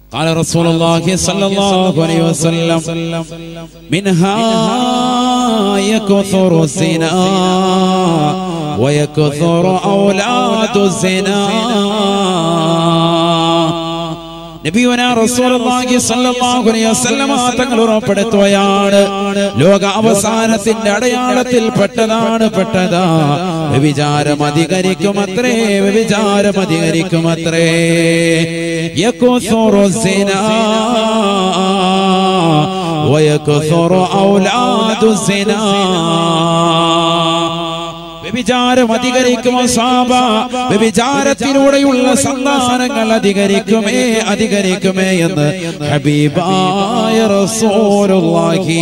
قال رسول الله صلى الله عليه وسلم منها يكثر الزنا ويكثر أولاد الزنا. നബിയുനാ റസൂലുള്ളാഹി സ്വല്ലല്ലാഹു അലൈഹി വസല്ലം തങ്ങൾ ഉറപ്പെടുത്തുകയാണ്, ലോക അവസാനത്തിന്റെ അടയാളത്തിൽ പെട്ടതാ വ്യഭിചാരം അധികരിക്കുമത്രേ, വ്യഭിചാരം അധികരിക്കുമത്രേ. യകുസുറു സിനാ വയകുസുറു ഔലാദു സിനാ. വ്യഭിചാരം അധികരിക്കുമോ സാബ, വ്യഭിചാരത്തിലൂടെയുള്ള സന്താനങ്ങൾ അധികരിക്കുമേ എന്ന് ഹബീബായ റസൂലുള്ളാഹി.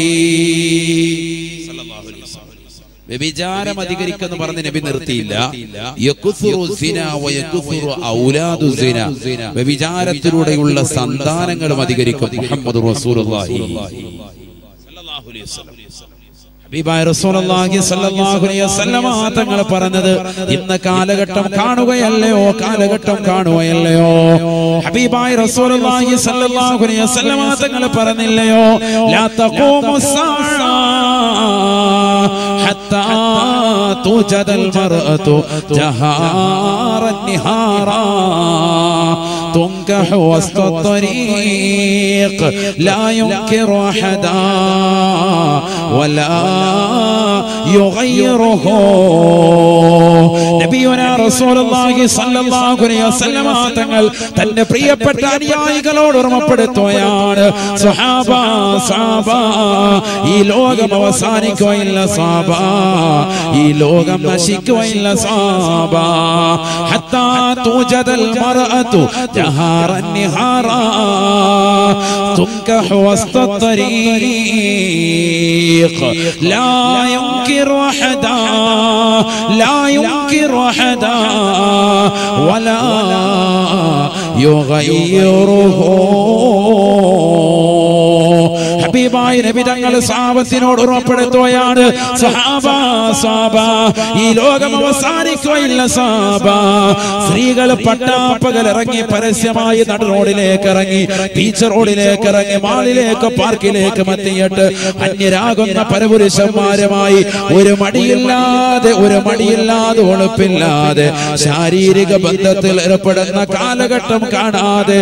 വ്യഭിചാരം അധികരിക്കുമെന്ന് പറഞ്ഞ് നബി നിർത്തിയില്ല. യകുസുറു സിനാ വയകുസുറു ഔലാദു സിനാ. വ്യഭിചാരത്തിലൂടെയുള്ള സന്താനങ്ങളും അധികരിക്കും. മുഹമ്മദുർ റസൂലുള്ളാഹി സ്വല്ലല്ലാഹു അലൈഹി വസല്ലം. ഹബീബായ റസൂലുള്ളാഹി സ്വല്ലല്ലാഹു അലൈഹി വസല്ലം തങ്ങൾ പറഞ്ഞത്, ഇന്ന് കാലഘട്ടം കാണുകയല്ലയോ. ഹബീബായ റസൂലുള്ളാഹി സ്വല്ലല്ലാഹു അലൈഹി വസല്ലം തങ്ങൾ പറഞ്ഞില്ലയോ, ലാ തഖൂമുസ്സാഅ ഹത്താ തുജദൽ മർഅതു ജഹാറൻ നിഹാറാ തുൻകഹു വസ്തത്വരീഖ് ലാ യുൻകിറു അഹദാ വലാ യുഗയ്യിറുഹു. നബിയുനാ റസൂലുള്ളാഹി സ്വല്ലല്ലാഹു അലൈഹി വസല്ലം തങ്ങൾ തന്റെ പ്രിയപ്പെട്ട അനുയായികളോട് ഓർമ്മപ്പെടുത്തുകയാണ്, സ്വഹാബ ഈ ലോകം അവസാനിക്കുകയില്ല സ്വഹാബ, ഈ ലോകം നശിക്കുകയില്ല സ്വഹാബ. ഹത്താ തുജദൽ മർഅതു ജഹാറൻ നിഹാറാ തുൻകഹു വസ്തത്വരീഖ് ലാ യുൻകിറു അഹദാ വലാ യുഗയ്യിറുഹു. ഹബീബായ നബി തങ്ങൾ സഹാബത്തിനോട് ഉറപ്പെടുത്തുകയാണ്, സഹാബ ഈ ലോകം അവസാനിക്കുകയില്ല സഹാബ. സ്ത്രീകൾ പട്ടാപ്പകൽ ഇറങ്ങി പരസ്യമായി നട റോഡിലേക്ക് ഇറങ്ങി, ബീച്ച് റോഡിലേക്ക് ഇറങ്ങി, മാളിലേക്ക് പാർക്കിലേക്ക് എത്തിയിട്ട് അന്യരാകുന്ന പരപുരുഷന്മാരുമായി ഒരു മടിയില്ലാതെ ഒളിപ്പില്ലാതെ ശാരീരിക ബന്ധത്തിൽ ഏർപ്പെടുന്ന കാലഘട്ടം കാണാതെ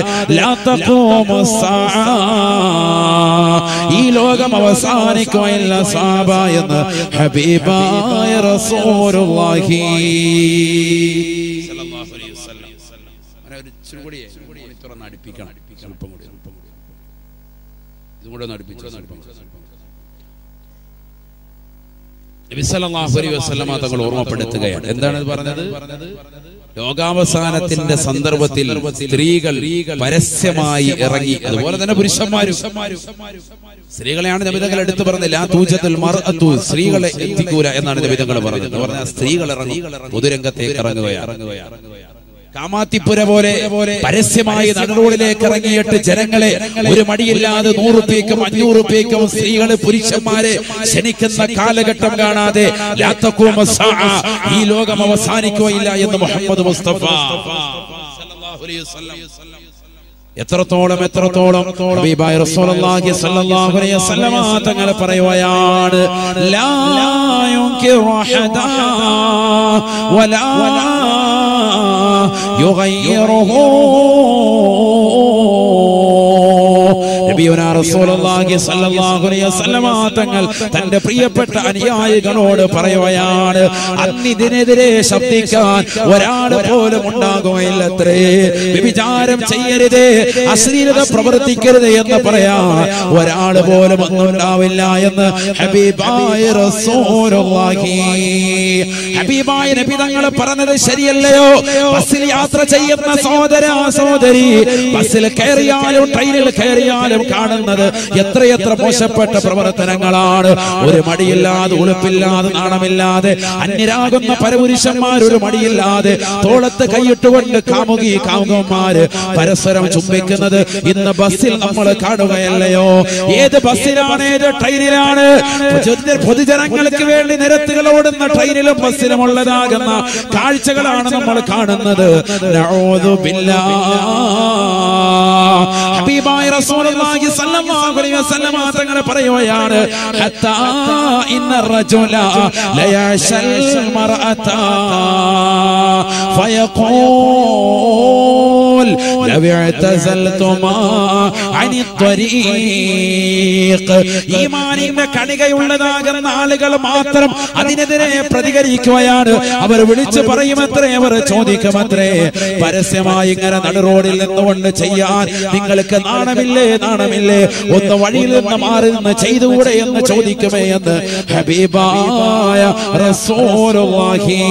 ഈ ലോകം അവസാനിക്കുകയില്ല സഹാബ എന്ന് ഹബീബായ റസൂലുള്ളാഹി സ്വല്ലല്ലാഹു അലൈഹി വസല്ലം. ഒരു ചുരുകൂടി തുറന്ന് അടുപ്പിക്കണം, സ്വല്പം കൂടി ഇതും കൂടെ ഒന്ന് അടുപ്പിച്ചു. നബി സല്ലല്ലാഹു അലൈഹി വസല്ലം തങ്ങൾ ഓർമ്മപ്പെടുത്തുകയാണ്, എന്താണ് പറഞ്ഞത്? ലോകാവസാനത്തിന്റെ സന്ദർഭത്തിൽ സ്ത്രീകൾ പരസ്യമായി ഇറങ്ങി, അതുപോലെ തന്നെ പുരുഷന്മാരും. സ്ത്രീകളെയാണ് നബി തങ്ങൾ എടുത്തു പറഞ്ഞത്, ലാ തൂജത്തുൽ മർഅതു, സ്ത്രീകളെ എത്തിക്കൂല എന്നാണ് നബി തങ്ങൾ പറഞ്ഞത്. പറഞ്ഞാൽ സ്ത്രീകൾ ഇറങ്ങി പൊതുരംഗത്തേക്ക് ഇറങ്ങുകയാണ്. കാമാത്തിപ്പുര പോലെ പരസ്യമായി നടുറോഡിലേക്ക് ഇറങ്ങിയിട്ട് ജനങ്ങളെ ഒരു മടിയില്ലാതെ 100 രൂപയ്ക്കും 500 രൂപയ്ക്കും സ്ത്രീകളെ പുരുഷന്മാരെ ക്ഷണിക്കുന്ന കാലഘട്ടം കാണാതെ ഈ ലോകം അവസാനിക്കുകയില്ല എന്ന് മുഹമ്മദ് മുസ്തഫ സല്ലല്ലാഹു അലൈഹി വസല്ലം. എത്രത്തോളം ഹബീബായ റസൂലുള്ളാഹി സ്വല്ലല്ലാഹു അലൈഹി വസല്ലം തങ്ങൾ പറയുകയാണ്, ലാ യുൻകിറു അഹദാ വലാ യുഗയ്യിറുഹു. നബിയുനാ റസൂലുള്ളാഹി സ്വല്ലല്ലാഹു അലൈഹി വസല്ലം തങ്ങൾ തന്റെ പ്രിയപ്പെട്ട അനുയായികളോട് പറയുകയാണ്, അന്നിതിനെതിരെ ശബ്ദിക്കാൻ ഒരാൾ പോലും ഉണ്ടാകുകയില്ലത്രേ. വ്യഭിചാരം ചെയ്യരുത്, അശ്ലീലത പ്രവർത്തിക്കരുത് എന്ന് പറയാൻ ഒരാൾ പോലും ഒന്നുണ്ടാവില്ല എന്ന് ഹബീബായ റസൂലുള്ളാഹി. ഹബീബായ നബി തങ്ങൾ പറഞ്ഞത് ശരിയല്ലയോ? ബസ്സിൽ യാത്ര ചെയ്യുന്ന സഹോദരി, ബസ്സിൽ കയറിയാലും ട്രെയിനിൽ കയറിയാലും കാണുന്നത് എത്രയെത്ര മോശപ്പെട്ട പ്രവർത്തനങ്ങളാണ്. ഒരു മടിയില്ലാതെ, ഉളുപ്പില്ലാതെ, നാണമില്ലാതെ അന്യരാകുന്ന പരപുരുഷന്മാർ ഒരു മടിയില്ലാതെ തോളത്ത് കൈയിട്ടുകൊണ്ട് കാമുകന്മാര് പരസ്പരം ചുംബിക്കുന്നത് ഇന്ന് ബസ്സിൽ നമ്മൾ കാണുകയല്ലയോ? ഏത് ബസ്സിലാണ്, ഏത് ട്രെയിനിലാണ്? പൊതുജനങ്ങൾക്ക് വേണ്ടി നിരത്തുകൾ ഓടുന്ന ട്രെയിനിലും ബസ്സിലും ഉള്ളതാകുന്ന കാഴ്ചകളാണ് നമ്മൾ കാണുന്നത്. നഊദു ബില്ലാഹ്. ഹബീബായ റസൂലുള്ളാഹി സ്വല്ലല്ലാഹു അലൈഹി വസല്ലം തങ്ങൾ പറയുകയാണ്, ഹത്താ ഇന്ന റജുല ലയശൽ മർഅത ഫയഖൂൽ ലൗ ഇഅ്തസൽതുമാ അനി ത്വരീഖ്. ഈമാനിന്റെ കണികയുള്ളതാകുന്ന ആളുകൾ മാത്രം അതിനെതിരെ പ്രതികരിക്കുകയാണ്. അവർ വിളിച്ചു പറയുമത്രേ, അവർ ചോദിക്കുമത്രേ, പരസ്യമായി ഇങ്ങനെ നടുറോഡിൽ നിന്നുകൊണ്ട് ചെയ്യാൻ നിങ്ങൾക്ക് നാണമില്ലേ, നാണമില്ലേ? ഒന്ന് വഴിയിൽ നിന്ന് മാറി നിന്ന് ചെയ്തുകൂടെ എന്ന് ചോദിക്കുമേ എന്ന് ഹബീബായ റസൂലുള്ളാഹി.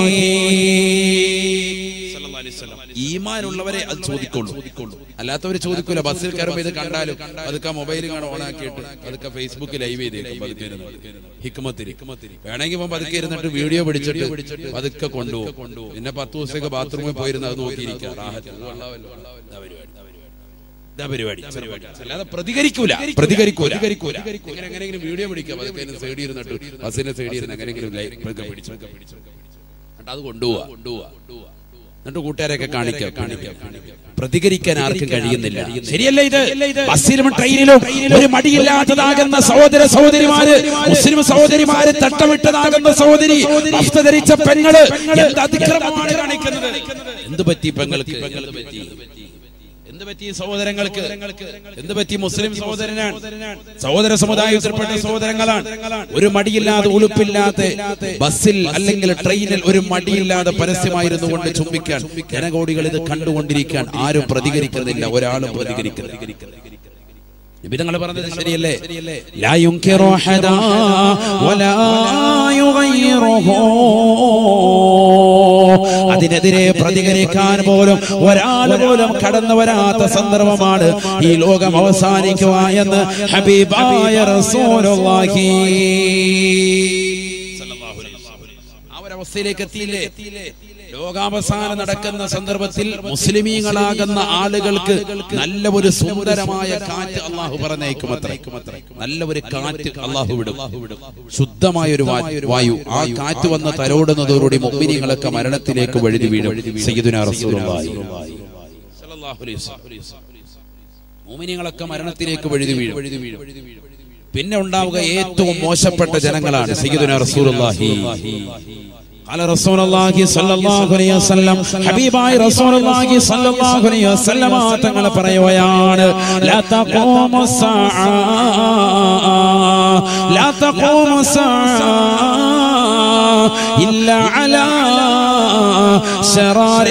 ഈമാനുള്ളവരെ അത് ചോദിക്കുള്ളൂ, അല്ലാത്തവർ ചോദിക്കൂല. ബസ്സിൽ കയറുമ്പോൾ ഇത് കണ്ടാലും അതൊക്കെ മൊബൈൽ ഓണാക്കിയിട്ട് അതൊക്കെ ഫേസ്ബുക്ക് ലൈവ് ചെയ്തേക്കും. ഹിക്മത്തിരി വേണമെങ്കിൽ ഇപ്പം പതുക്കെ ഇരുന്നിട്ട് വീഡിയോ പിടിച്ചിട്ട് അതൊക്കെ കൊണ്ടുപോകും. പിന്നെ 10 ദിവസമൊക്കെ ബാത്റൂമിൽ പോയിരുന്ന് അത് നോക്കിയിരിക്കാം. അല്ലാതെ പ്രതികരിക്കൂല. എങ്ങനെയെങ്കിലും വീഡിയോ പിടിക്കാം, അതൊക്കെ സൈഡിൽ ഇരുന്നിട്ട് ബസ്സിന്റെ സൈഡിൽ ഇരുന്ന് എങ്ങനെയെങ്കിലും പിടിച്ചു അത് കൊണ്ടുപോവാ. എന്നിട്ട് കൂട്ടുകാരെയൊക്കെ കാണിക്കാം. പ്രതികരിക്കാൻ ആർക്കും കഴിയുന്നില്ല. ശരിയല്ല ഇത്? ബസ്സിലും ട്രെയിനിലും ഒരു മടിയില്ലാത്തതാകുന്ന സഹോദര സഹോദരിമാര്, മുസ്ലിം സഹോദരിമാര്, തട്ടമിട്ടതാകുന്ന സഹോദരി, വസ്ത്ര ധരിച്ച പെങ്ങള് എന്ത് അതിക്രമമാണ് കാണിക്കുന്നത്? എന്ത് പറ്റി പെങ്ങൾക്ക്? എന്ത് പറ്റി സഹോദരങ്ങൾക്ക്? എന്ത് പറ്റി? മുസ്ലിം സഹോദരനാണ്, സഹോദര സമുദായത്തിൽപ്പെട്ട സഹോദരങ്ങളാണ്. ഒരു മടിയില്ലാതെ, ഉളുപ്പില്ലാതെ ബസ്സിൽ അല്ലെങ്കിൽ ട്രെയിനിൽ ഒരു മടിയില്ലാതെ പരസ്യമായിരുന്നു കൊണ്ട് ചുംബിക്കാൻ ജനകോടികൾ ഇത് കണ്ടുകൊണ്ടിരിക്കാൻ ആരും പ്രതികരിക്കുന്നില്ല, ഒരാളും പ്രതികരിക്കുന്നില്ല. നിബിധങ്ങൾ പറഞ്ഞത് ശരിയല്ലേ? ലാ യുൻകിറു ഹദാ വലാ യുഗയ്യിറുഹു. അതിനെതിരെ പ്രതികരിക്കാൻ പോലും ഒരാൾ പോലും കടന്നു വരാത്ത സന്ദർഭമാണ് ഈ ലോകം അവസാനിക്കുക എന്ന് ഹബീബായ റസൂലുള്ളാഹി സ്വല്ലല്ലാഹു അലൈഹി വസല്ലം ആ ഒരു അവസ്ഥയിലേക്ക് എത്തിയില്ലേ? ലോകാവസാനം നടക്കുന്ന സന്ദർഭത്തിൽ മുസ്ലിമീങ്ങളാകുന്ന ആളുകൾക്ക് നല്ല ഒരു സുന്ദരമായ കാറ്റ് അള്ളാഹു പറഞ്ഞേക്കുമത്രേ. നല്ല ഒരു കാറ്റ് അള്ളാഹു വിടും, ശുദ്ധമായ ഒരു വായു. ആ കാറ്റ് വന്ന് തലോടുന്നതോടുകൂടി മുഅ്മിനീങ്ങളൊക്കെ മരണത്തിലേക്ക് വഴുതി വീഴും. സയ്യിദുനാ റസൂലുള്ളാഹി സ്വല്ലല്ലാഹു അലൈഹി വസല്ലം മുഅ്മിനീങ്ങളൊക്കെ മരണത്തിലേക്ക് വഴുതി വീഴും. പിന്നെ ഉണ്ടാവുക ഏറ്റവും മോശപ്പെട്ട ജനങ്ങളാണ്. സയ്യിദുനാ റസൂലുള്ളാഹി قال رسول الله صلى الله عليه وسلم حبيباي رسول الله صلى الله عليه وسلم തങ്ങൾ പറയുകയാണ്, لا تقوم الساعة لا تقوم الساعة إلا على شرار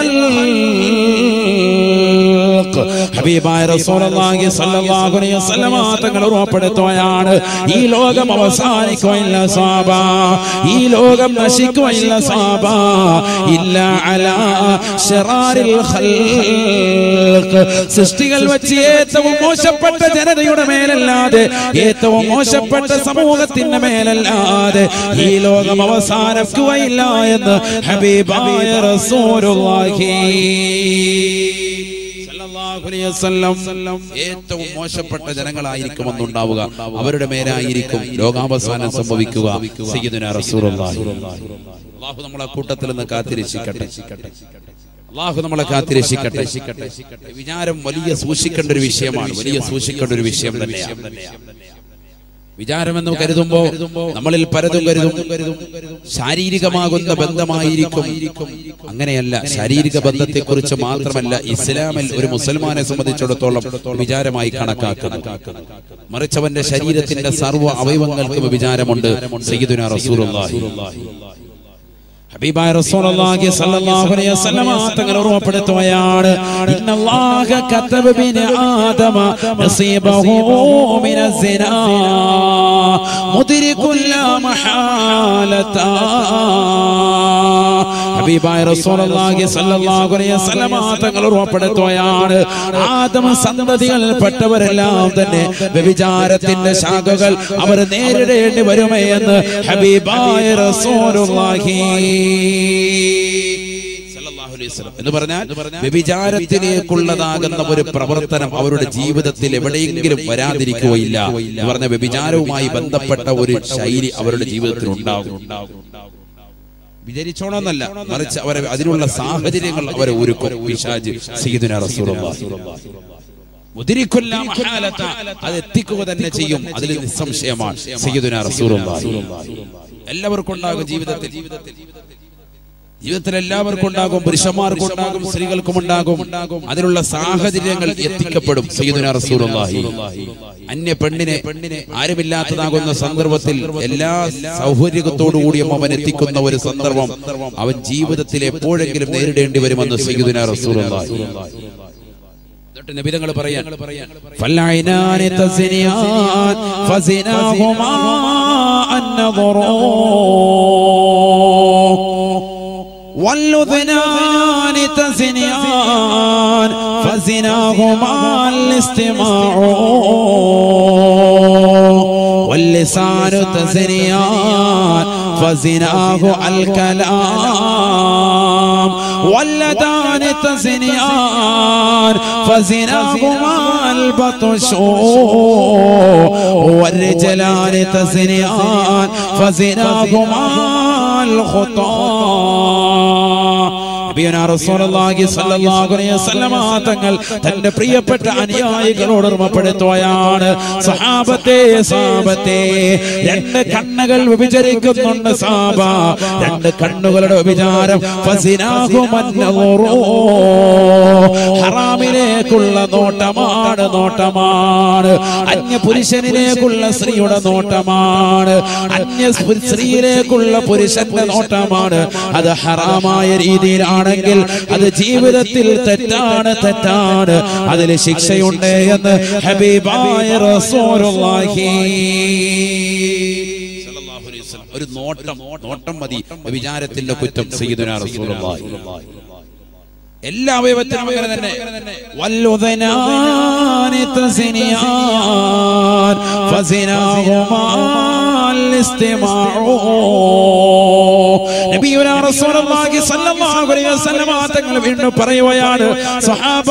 الخلق. ഹബീബായ റസൂലുള്ളാഹി സ്വല്ലല്ലാഹു അലൈഹി വസല്ലം തങ്ങൾ ഉറപ്പെടുത്തുകയാണ്, ഈ ലോകം അവസാനിക്കുകയില്ല സ്വഹാബ, ഈ ലോകം നശിക്കുകയില്ല സ്വഹാബ, ഇല്ലാ അലാ ശറാരിൽ ഖൽഖ്. സൃഷ്ടികൾ വെച്ച് ഏറ്റവും മോശപ്പെട്ട ജനതയുടെ മേലല്ലാതെ, ഏറ്റവും മോശപ്പെട്ട സമൂഹത്തിന്റെ മേലല്ലാതെ ഈ ലോകം അവസാനിക്കുകയില്ല എന്ന് ഹബീബായ റസൂലുള്ളാഹി ഏറ്റവും മോശപ്പെട്ട ജനങ്ങളായിരിക്കുമെന്നുണ്ടാവുക, അവരുടെ മേലായിരിക്കും ലോകാവസാനം സംഭവിക്കുക. സയ്യിദുനാ റസൂലുള്ളാഹി അല്ലാഹു നമ്മളെ കൂട്ടത്തിൽ നിന്ന് കാത്തിരക്ഷിക്കട്ടെ. അല്ലാഹു നമ്മളെ കാത്തിരക്ഷിക്കട്ടെ. വിചാരം വലിയ സൂക്ഷിക്കേണ്ട ഒരു വിഷയമാണ്, വലിയ സൂക്ഷിക്കേണ്ട ഒരു വിഷയം തന്നെയാണ്. വിചാരമെന്ന് കരുതുമ്പോ നമ്മളിൽ പലതും കരുതും ശാരീരികമാകുന്ന ബന്ധമായിരിക്കും. അങ്ങനെയല്ല. ശാരീരിക ബന്ധത്തെക്കുറിച്ച് മാത്രമല്ല ഇസ്ലാമിൽ ഒരു മുസൽമാനെ സംബന്ധിച്ചിടത്തോളം വിചാരമായി കണക്കാക്കുന്നത്. മറിച്ച് അവന്റെ ശരീരത്തിന്റെ സർവ്വ അവയവങ്ങൾക്കും വിചാരമുണ്ട്. സയ്യിദുനാ റസൂലുള്ളാഹി ഹബീബായ റസൂലുള്ളാഹി സ്വല്ലല്ലാഹു അലൈഹി വസല്ലം തങ്ങൾ ഓർമ്മപ്പെടുത്തുകയാണ്, ഇന്നല്ലാഹ കതബ ബിനി ആദമ നസീബഹു മിനസ്സിനാ മുദ്രികുൽ ലാ മഹാലത. ഹബീബായ റസൂലുള്ളാഹി സ്വല്ലല്ലാഹു അലൈഹി വസല്ലം തങ്ങൾ ഉറപ്പെടുത്തുകയാണ്, ആദം സന്തതികളിൽപ്പെട്ടവരെല്ലാം തന്നെ വ്യഭിചാരത്തിന്റെ ശാഖകൾ അവർ നേരിടേണ്ടി വരുമെന്ന് ഹബീബായ റസൂലുള്ളാഹി എന്ന് പറഞ്ഞാൽ വ്യഭിചാരത്തിലേക്കുള്ളതാകുന്ന ഒരു പ്രവർത്തനം അവരുടെ ജീവിതത്തിൽ എവിടെയെങ്കിലും വരാതിരിക്കുകയില്ല എന്ന് പറഞ്ഞ വ്യഭിചാരവുമായി ബന്ധപ്പെട്ട ഒരു ശൈലി അവരുടെ ജീവിതത്തിൽ ഉണ്ടാകും. വിചാരിച്ചോണമെന്നല്ല, മറിച്ച് അവരെ അതിനുള്ള സാഹചര്യങ്ങൾ അവരെ ഒരുക്കും പിശാച്. സയ്യിദുനാ റസൂലുള്ളാഹി മുദ്രിക്കുൽ മഹാലത, അത് എത്തിക്കുക തന്നെ ചെയ്യും, അതിൽ നിസ്സംശയമാണ്. സയ്യിദുനാ റസൂലുള്ളാഹി എല്ലാവർക്കും ഉണ്ടാകും ജീവിതത്തിൽ എല്ലാവർക്കും ഉണ്ടാകും, പുരുഷന്മാർക്കും ഉണ്ടാകും, സ്ത്രീകൾക്കും ഉണ്ടാകും. അതിനുള്ള സാഹചര്യങ്ങൾ എത്തിക്കപ്പെടും. സയ്യിദുനാ റസൂലുള്ളാഹി അന്യ പെണ്ണിനെ ആരുമില്ലാത്തതാകുന്ന സന്ദർഭത്തിൽ എല്ലാ സൗകര്യത്തോടുകൂടിയും അവൻ എത്തിക്കുന്ന ഒരു സന്ദർഭം അവൻ ജീവിതത്തിൽ എപ്പോഴെങ്കിലും നേരിടേണ്ടി വരുമെന്ന് സയ്യിദുനാ റസൂലുള്ളാഹി. നബിതങ്ങൾ പറയാൻ ഫലൈനാനി തസ്നിയാൻ ഫസിനാഹുമാ അന്നദറു واللذنان تزنيان فزناهما الاستماع واللسان تزنيان فزناه الكلام واليدان تزنيان فزناهما البطش والرجلان تزنيان فزناهما الخطا. തങ്ങൾ തന്റെ പ്രിയപ്പെട്ട അനുയായികളോട് ഓർമ്മപ്പെടുത്തുകയാണ്, സഹാബത്തെ രണ്ട് കണ്ണുകൾ വ്യഭിചരിക്കുന്നുണ്ട് സാബ, രണ്ട് കണ്ണുകളുടെ വ്യഭിചാരം ഹറാമിലേക്കുള്ള നോട്ടമാണ്, അന്യ പുരുഷനിലേക്കുള്ള സ്ത്രീയുടെ നോട്ടമാണ്, അന്യ സ്ത്രീയിലേക്കുള്ള പുരുഷന്റെ നോട്ടമാണ്. അത് ഹറാമായ രീതിയിലാണെങ്കിൽ അത് ജീവിതത്തിൽ തെറ്റാണ്, അതിൽ ശിക്ഷയുണ്ട് എന്ന് ഹബീബായ റസൂലുള്ളാഹി സ്വല്ലല്ലാഹു അലൈഹി വസല്ലം. ഒരു നോട്ടം മതി വിചാരത്തിന്റെ കുറ്റം. സയ്യിദുനാ റസൂലുള്ളാഹി എല്ലാ അവയവത്തിനും അങ്ങനെ തന്നെ. വല്ലുദനാനി തസ്നിയാൻ ഫസിനാഹുമാ അലിസ്തിമാഉ. നബിയുനാ റസൂലുള്ളാഹി സ്വല്ലല്ലാഹു അലൈഹി വസല്ലം തങ്ങൾ വീണ്ടും പറയുകയാണ്, സഹാബ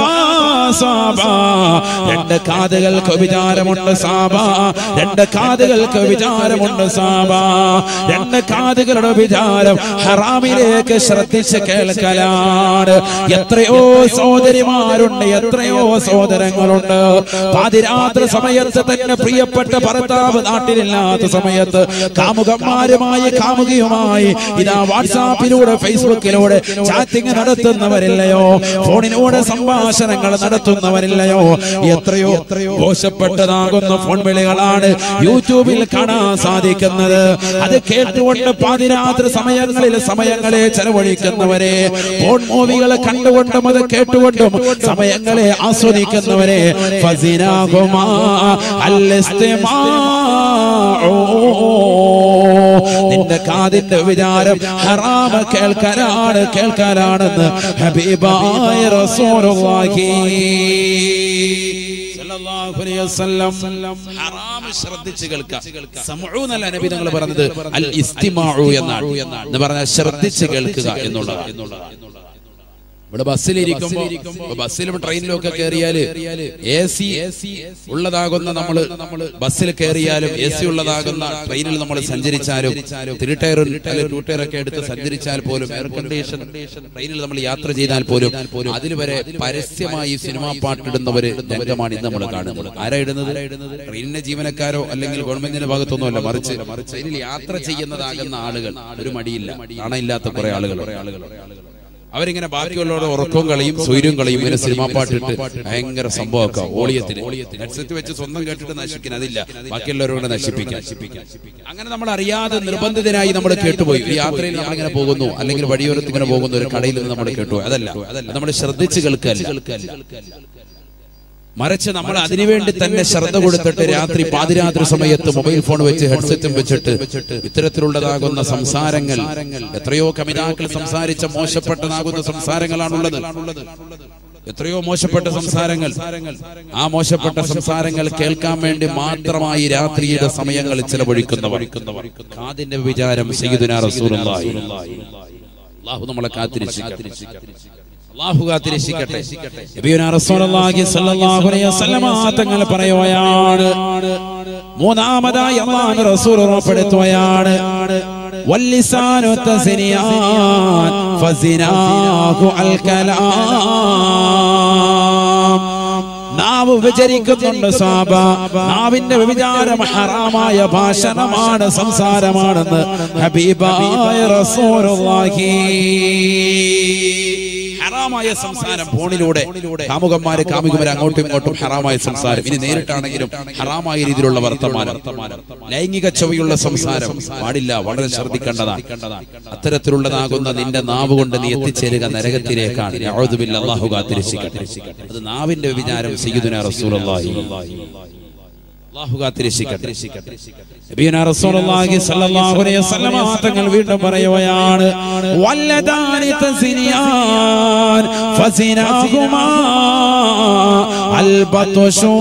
രണ്ട് കാതുകൾക്ക് വിചാരമുണ്ട് സാബ, രണ്ട് കാതുകൾക്ക് വിചാരമുണ്ട് സാബ, രണ്ട് കാതുകളുടെ വിചാരം ഹറാമിലേക്ക് ശ്രദ്ധിച്ച് കേൾക്കലാണ്. എത്രയോ സഹോദരിമാരുണ്ട്, എത്രയോ സഹോദരങ്ങളുണ്ട്, പാതിരാത്രി സമയത്ത് തന്നെ പ്രിയപ്പെട്ട ഭർത്താവ് നാട്ടിലില്ലാത്ത സമയത്ത് കാമുകന്മാരുമായി ഇതാ വാട്സാപ്പിലൂടെ ഫേസ്ബുക്കിലൂടെ ചാറ്റിംഗ് നടത്തുന്നവരില്ലയോ, ഫോണിലൂടെ സംഭാഷണങ്ങൾ നടത്തുന്നവരില്ലയോ? എത്രയോ മോശപ്പെട്ടതാകുന്ന ഫോൺ വിളികളാണ് യൂട്യൂബിൽ കാണാൻ സാധിക്കുന്നത്. അത് കേട്ടുകൊണ്ട് പാതിരാത്രി സമയങ്ങളെ ചെലവഴിക്കുന്നവരെ, ഫോൺ മൂവികളെ കണ്ടുകൊണ്ടും അത് കേട്ടുകൊണ്ടും സമയങ്ങളെ ആസ്വദിക്കുന്നവരെ ഫസിനാഹുമാ അലിസ്തിമാഉ. നിന്റെ കാതിന്റെ വിചാരം ഹറാമ കേൾക്കാനാണെന്ന് ഹബീബായ റസൂലുള്ളാഹി സ്വല്ലല്ലാഹു അലൈഹി വസല്ലം. ഹറാം ശ്രദ്ധിച്ച് കേൾക്കുക. സമഉ എന്നല്ല നബി തങ്ങൾ പറഞ്ഞത്, അൽ ഇസ്തിമാഉ എന്നാണ്. എന്ന് പറഞ്ഞാൽ ശ്രദ്ധിച്ച് കേൾക്കുക എന്നുള്ളതാണ്. ഇവിടെ ബസ്സിലിരിക്കുമ്പോ, ബസ്സിലും ട്രെയിനിലും ഒക്കെ കയറിയാല് AC ഉള്ളതാകുന്ന നമ്മള് ബസ്സിൽ കയറിയാലും AC ഉള്ളതാകുന്ന ട്രെയിനിൽ നമ്മൾ സഞ്ചരിച്ചാലും 3 ടയർ 2 ടയർ ഒക്കെ എടുത്ത് സഞ്ചരിച്ചാൽ പോലും, എയർ കണ്ടീഷൻ ട്രെയിനിൽ നമ്മൾ യാത്ര ചെയ്താൽ പോലും അതിൽ വരെ പരസ്യമായി സിനിമാ പാട്ടിടുന്നവര് രംഗമാണ് ഇന്ന് നമ്മൾ കാണുന്നത്. ആരാ ഇടുന്നത്? ട്രെയിനിന്റെ ജീവനക്കാരോ അല്ലെങ്കിൽ ഗവൺമെന്റിന്റെ ഭാഗത്തൊന്നുമല്ല, മറിച്ച് ട്രെയിനിൽ യാത്ര ചെയ്യുന്നതാകുന്ന ആളുകൾ. ഒരു മടിയില്ല, നാണയില്ലാത്ത കുറെ ആളുകൾ അവരിങ്ങനെ ബാക്കിയുള്ളവരുടെ ഉറക്കവും കളയും സ്വൈര്യവും കളയും. ഇങ്ങനെ സിനിമാ പാട്ടിട്ട് ഭയങ്കര സംഭവമൊക്കെ ഓളിയത്തിന് ഹെഡ്സെറ്റ് വെച്ച് സ്വന്തം കേട്ടിട്ട് നശിക്കാൻ അതില്ല, ബാക്കിയുള്ളവരോട് നശിപ്പിക്കാൻ. അങ്ങനെ നമ്മൾ അറിയാതെ നിർബന്ധിതനായി നമ്മൾ കേട്ടുപോയി. ഒരു യാത്രയിൽ നമ്മളിങ്ങനെ പോകുന്നു, അല്ലെങ്കിൽ വഴിയോരത്ത് ഇങ്ങനെ പോകുന്നു, ഒരു കടയിൽ നിന്ന് നമ്മൾ കേട്ടുപോയി. അതല്ല, നമ്മൾ ശ്രദ്ധിച്ച് കേൾക്കല്ല. മറിച്ച് നമ്മൾ അതിനുവേണ്ടി തന്നെ ശ്രദ്ധ കൊടുത്തിട്ട് രാത്രി പാതിരാത്രി സമയത്ത് മൊബൈൽ ഫോൺ വെച്ച് ഹെഡ്സെറ്റും വെച്ചിട്ട് ഇത്തരത്തിലുള്ളതാകുന്ന സംസാരങ്ങൾ, എത്രയോ കവിതാക്കൾ സംസാരിച്ച മോശപ്പെട്ടതാകുന്ന സംസാരങ്ങളാണുള്ളത്. എത്രയോ മോശപ്പെട്ട സംസാരങ്ങൾ. ആ മോശപ്പെട്ട സംസാരങ്ങൾ കേൾക്കാൻ വേണ്ടി മാത്രമായി രാത്രിയുടെ സമയങ്ങൾ ചിലവഴിക്കുന്നവർ. കാതിന്റെ വിചാരം സയ്യിദുനാ റസൂലുള്ളാഹി. അല്ലാഹു നമ്മളെ കാത്തിരക്ഷിക്കട്ടെ. അല്ലാഹു കാത്തിരക്ഷിക്കട്ടെ. നബിയുനാ റസൂലുള്ളാഹി സ്വല്ലല്ലാഹു അലൈഹി വസല്ലം തങ്ങൾ പറയുകയാണ്, മൂന്നാമതായി അല്ലാഹുവിന്റെ റസൂൽ ഉറപ്പെടുത്തുകയാണ്, വല്ലിസാനു തസ്നിയാൻ ഫസിനാഹു അൽ കലാം. നാവ് വിചരിക്കുന്നുണ്ട് സാബ, നാവിന്റെ വ്യഭിചാരം ഹറാമായ ഭാഷണമാണ്, സംസാരമാണെന്ന് ഹബീബായ റസൂലുള്ളാഹി. ഹറാമായ സംസാരം ഫോണിലൂടെ കാമുകന്മാര് കാമുകന്മാര് അങ്ങോട്ടും ഇങ്ങോട്ടും ഹറാമായ സംസാരം, ഇനി നേരിട്ടാണെങ്കിലും ഹറാമായ രീതിയിലുള്ള വർത്തമാനം, ലൈംഗിക ചൊവ്വയുള്ള സംസാരം പാടില്ല, വളരെ ശ്രദ്ധിക്കേണ്ടതാണ്. അത്തരത്തിലുള്ളതാകുന്ന നിന്റെ നാവ് കൊണ്ട് നീ എത്തിച്ചേരുക നരകത്തിലേക്കാണ്. അഊദു ബില്ലാഹി, അല്ലാഹു കാത്തിരക്ഷിക്കട്ടെ. അത് നാവിന്റെ വിചാരം സയ്യിദുനാ റസൂലുള്ളാഹി. അല്ലാഹു കാത്തിരക്ഷിക്കട്ടെ. നബിയുനാ റസൂലുള്ളാഹി സ്വല്ലല്ലാഹു അലൈഹി വസല്ലം തങ്ങൾ വീണ്ടും പറയുകയാണ്, വല്ലദാനി തസ്നിയാൻ ഫസിനാഹുമാ അൽ ബത്ഷൂ.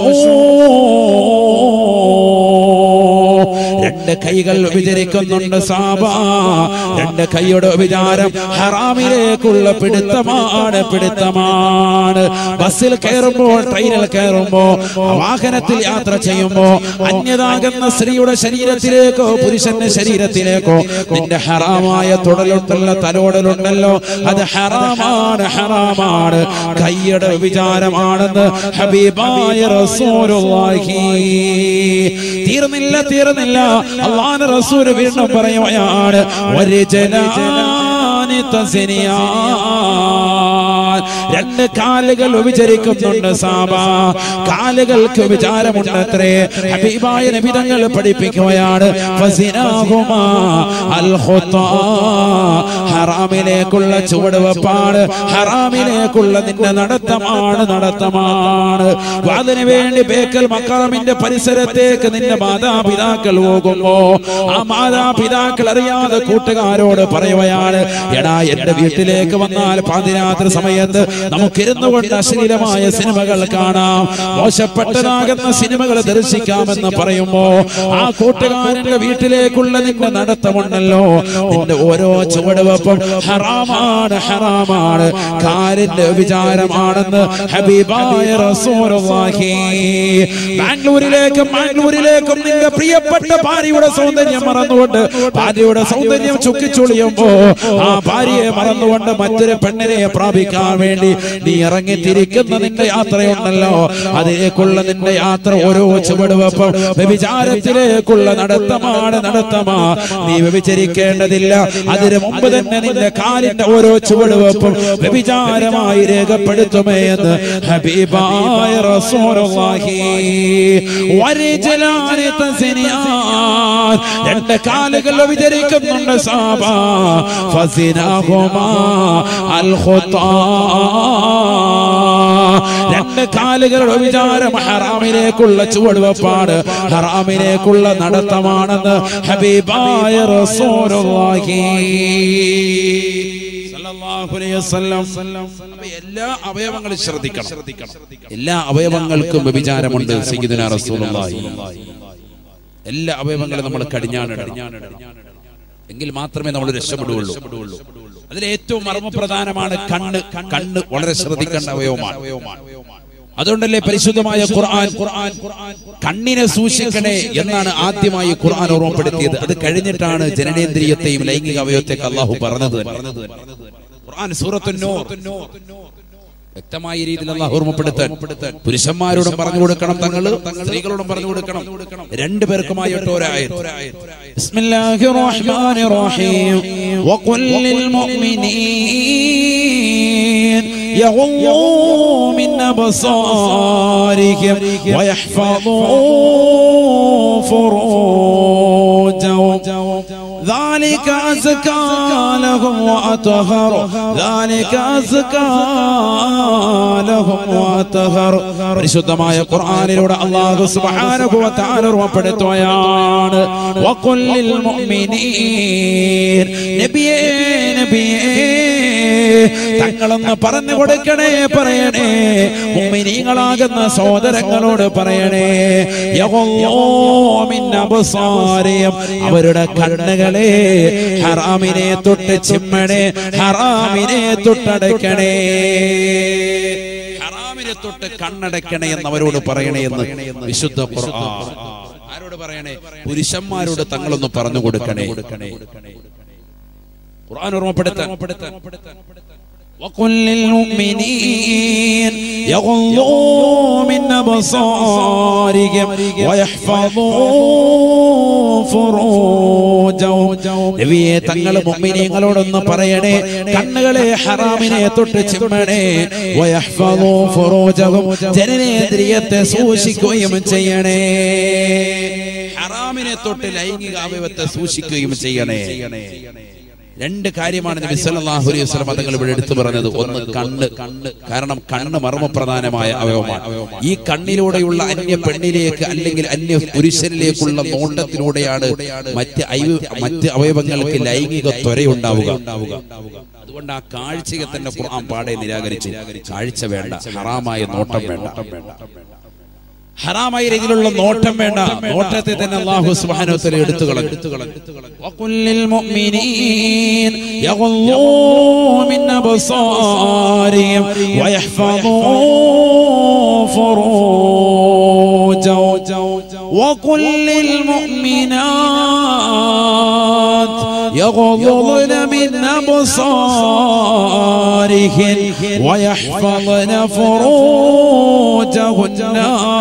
രണ്ട് കൈകൾ വിചരിക്കുന്നുണ്ട് സാബ, രണ്ട് കൈയുടെ വിചാരം ഹറാമിലേക്കുള്ള പിടുത്തമാണ്. ബസ്സിൽ കയറുമ്പോൾ, ട്രെയിനിൽ കയറുമ്പോ, വാഹനത്തിൽ യാത്ര ചെയ്യുമ്പോ അന്യതാകുന്ന സ്ത്രീയുടെ ശരീരത്തിലേക്കോ പുരുഷന്റെ ശരീരത്തിലേക്കോ നിന്റെ ഹറാമായ തുടലുണ്ടല്ലോ, തലോടലുണ്ടല്ലോ, അത് ഹറാമാണ്. കൈയുടെ വിചാരമാണെന്ന് ഹബീബായ റസൂലുള്ളാഹി. തീർന്നില്ല അല്ലാഹുവിന്റെ റസൂൽ വീണ്ടും പറയുകയാണ്, വരിജലാനി തസ്നിയാൻ. രണ്ട് കാലുകൾ വിചരിക്കുന്നുണ്ട് സാബ, കാലുകൾക്ക് വിചാരമുണ്ടത്രേ. ഹബീബായ നബി തങ്ങൾ പഠിപ്പിക്കുകയാണ്, ഫസിനാഹുമാ അൽ ഖുത്താ. ഹറാമിലേക്കുള്ള ചുവടുവെപ്പാണ്, ഹറാമിലേക്കുള്ള നിന്റെ നടത്തമാണ്. അതിനു വേണ്ടി ബേക്കൽ മഖാമിന്റെ പരിസരത്തേക്ക് നിന്റെ മാതാപിതാക്കൾ പോകുമ്പോ ആ മാതാപിതാക്കൾ അറിയാതെ കൂട്ടുകാരോട് പറയുകയാണ്, എടാ എന്റെ വീട്ടിലേക്ക് വന്നാൽ പാതിരാത്രി സമയത്ത് നമുക്കിരുന്നു കൊണ്ട് അശ്ലീലമായ സിനിമകൾ കാണാം, മോശപ്പെട്ടതാകുന്ന സിനിമകൾ ദർശിക്കാമെന്ന് പറയുമ്പോ ആ കൂട്ടുകാരന്റെ വീട്ടിലേക്കുള്ള നിന്റെ നടത്തമുണ്ടല്ലോ, നിന്റെ ഓരോ ചുവടുവെപ്പും ഹറാമാണ്. കാലിന്റെ വിചാരമാണെന്ന് ഹബീബായ റസൂലുള്ളാഹി. ബാംഗ്ലൂരിലേക്കും നിന്റെ പ്രിയപ്പെട്ട ഭാര്യയുടെ സൗന്ദര്യം മറന്നുകൊണ്ട്, ഭാര്യയുടെ സൗന്ദര്യം ചുക്കിച്ചുളിയുമ്പോ ആ ഭാര്യയെ മറന്നുകൊണ്ട് മറ്റൊരു പെണ്ണിനെ പ്രാപിക്കാൻ വേണ്ടി നീ ഇറങ്ങിത്തിരിക്കുന്ന നിന്റെ യാത്രയുണ്ടല്ലോ, അതിലേക്കുള്ള നിന്റെ യാത്ര ഓരോ ചുവടുവെപ്പും വ്യഭിചാരത്തിലേക്കുള്ള നടത്തമാണ്. നീ വ്യഭിചരിക്കേണ്ടതില്ല, അതിനു മുമ്പ് തന്നെ നിന്റെ കാലിന്റെ ഓരോ ചുവടുവെപ്പും വ്യഭിചാരമായി രേഖപ്പെടുത്തുമേ എന്ന് ഹബീബായ റസൂലുള്ളാഹി. വരിജലാനി തസ്നിയാൻ. രണ്ട് കാലുകൾ വിചരിക്കുന്നുണ്ട് സാബ, ഫസിനാഹുമാ അൽ ഖുത്താ. രണ്ട് കാലുകളുടെ വിചാരം ഹറാമിലേക്കുള്ള ചുവടുവെപ്പാണ്, ഹറാമിലേക്കുള്ള നടത്തമാണെന്ന് ഹബീബായ റസൂലുള്ളാഹി സല്ലല്ലാഹു അലൈഹി വസല്ലം. എല്ലാ അവയവങ്ങളും ശ്രദ്ധിക്കണം. എല്ലാ അവയവങ്ങൾക്കും വ്യഭിചാരമുണ്ട് സയ്യിദുനാ റസൂലുള്ളാഹി. എല്ലാ അവയവങ്ങളും നമ്മൾ കടിഞ്ഞാണിടണം, എങ്കിൽ മാത്രമേ നമ്മൾ രക്ഷപ്പെടുകയുള്ളൂ. അതിൽ ഏറ്റവും മർമ്മപ്രധാനമാണ് കണ്ണ് വളരെ ശ്രദ്ധിക്കേണ്ട അവയവമാണ്. അതുകൊണ്ടല്ലേ പരിശുദ്ധമായ ഖുർആൻ കണ്ണിനെ സൂക്ഷിക്കണേ എന്നാണ് ആദ്യമായി ഖുർആൻ ഓർമ്മപ്പെടുത്തിയത്. അത് കഴിഞ്ഞിട്ടാണ് ജനനേന്ദ്രിയത്തെയും ലൈംഗിക അവയവത്തെയൊക്കെ അല്ലാഹു പറഞ്ഞത്. ഖുർആൻ സൂറത്തുൻ നൂർ വ്യക്തമായ രീതിയിൽ അല്ലാഹു ഓർമ്മപ്പെടുത്താൻ പുരുഷന്മാരോടും പറഞ്ഞു കൊടുക്കണം, സ്ത്രീകളോടും പറഞ്ഞു കൊടുക്കണം. രണ്ടുപേർക്കുമായിട്ട് ഒരായത്ത്. ബിസ്മില്ലാഹിർ റഹ്മാനിർ റഹീം. വഖുൽ ലിൽ മുഅ്മിനീൻ യഗ്ളൂ മിൻ അബ്സാരിഹിം വയഹ്ഫളൂ ഫുറൂജഹും ذلك أزكى لهم وأطهر ذلك أزكى لهم وأطهر പരിശുദ്ധമായ ഖുർആനിലൂടെ അല്ലാഹു സുബ്ഹാനഹു വ തആല ഓർമ്മപ്പെടുത്തുകയാണ് വഖുൽ ലിൽ മുഅ്മിനീൻ നബിയേ തങ്ങളൊന്ന് പറഞ്ഞു കൊടുക്കണേ പറയണേ മുഅ്മിനീങ്ങളാകുന്ന സഹോദരങ്ങളോട് പറയണേ അവരുടെ കണ്ണുകളെ ഹറാമിനെ തൊട്ട് ചിമ്മണേ ഹറാമിനെ തൊട്ടടക്കണേ ഹറാമിനെ തൊട്ട് കണ്ണടക്കണേ എന്ന് അവരോട് പറയണേ എന്ന് വിശുദ്ധ ഖുർആൻ ആരോട് പറയണേ പുരുഷന്മാരോട് തങ്ങളൊന്ന് പറഞ്ഞു കൊടുക്കണേ ഖുർആൻ ഓർമ്മപ്പെടുത്താൻ وقل للمؤمنين يغضوا من أبصارهم ويحفظوا فروجهم നബിയെ തങ്ങൾ മുഅ്മിനീങ്ങളോടൊന്ന് പറയണേ കണ്ണുകളെ ഹറാമിനെ തൊട്ട് ചിമ്മണേ വയഹ്ഫളൂ ഫുറൂജഹും ജനനേന്ദ്രിയത്തെ സൂക്ഷിക്കുകയും ചെയ്യണേ ഹറാമിനെ തൊട്ട് ലൈംഗിക അവയവത്തെ സൂക്ഷിക്കുകയും ചെയ്യണേ രണ്ട് കാര്യമാണ് നബി സല്ലല്ലാഹു അലൈഹി വസല്ലം തങ്ങൾ ഇവിടെ എടുത്തു പറഞ്ഞത് ഒന്ന് കണ്ണ് കാരണം കണ്ണ് മർമ്മപ്രധാനമായ അവയവമാണ് ഈ കണ്ണിലൂടെയുള്ള അന്യ പെണ്ണിലേക്ക് അല്ലെങ്കിൽ അന്യ പുരുഷനിലേക്കുള്ള നോട്ടത്തിലൂടെയാണ് മറ്റ് അവയവങ്ങൾക്ക് ലൈംഗിക ത്വരയുണ്ടാവുക അതുകൊണ്ട് ആ കാഴ്ചയെ തന്നെ ഖുർആൻ പാടെ നിരാകരിച്ചു കാഴ്ച വേണ്ട ഹറാമായ നോട്ടം വേണ്ട ഹറാമായ രീതിയിലുള്ള നോട്ടം വേണ്ട നോട്ടത്തെ തന്നെ അല്ലാഹു സുബ്ഹാനഹു വ തആല എടുത്തു കളഞ്ഞു വഖുൽ ലിൽ മുഅ്മിനീൻ യഗ്ളൂ മിൻ അബ്സാരിഹിം വയഹ്ഫളൂ ഫുറൂജഹും വഖുൽ ലിൽ മുഅ്മിനാത് يغضضن من أبصارهن ويحفظن فروجهن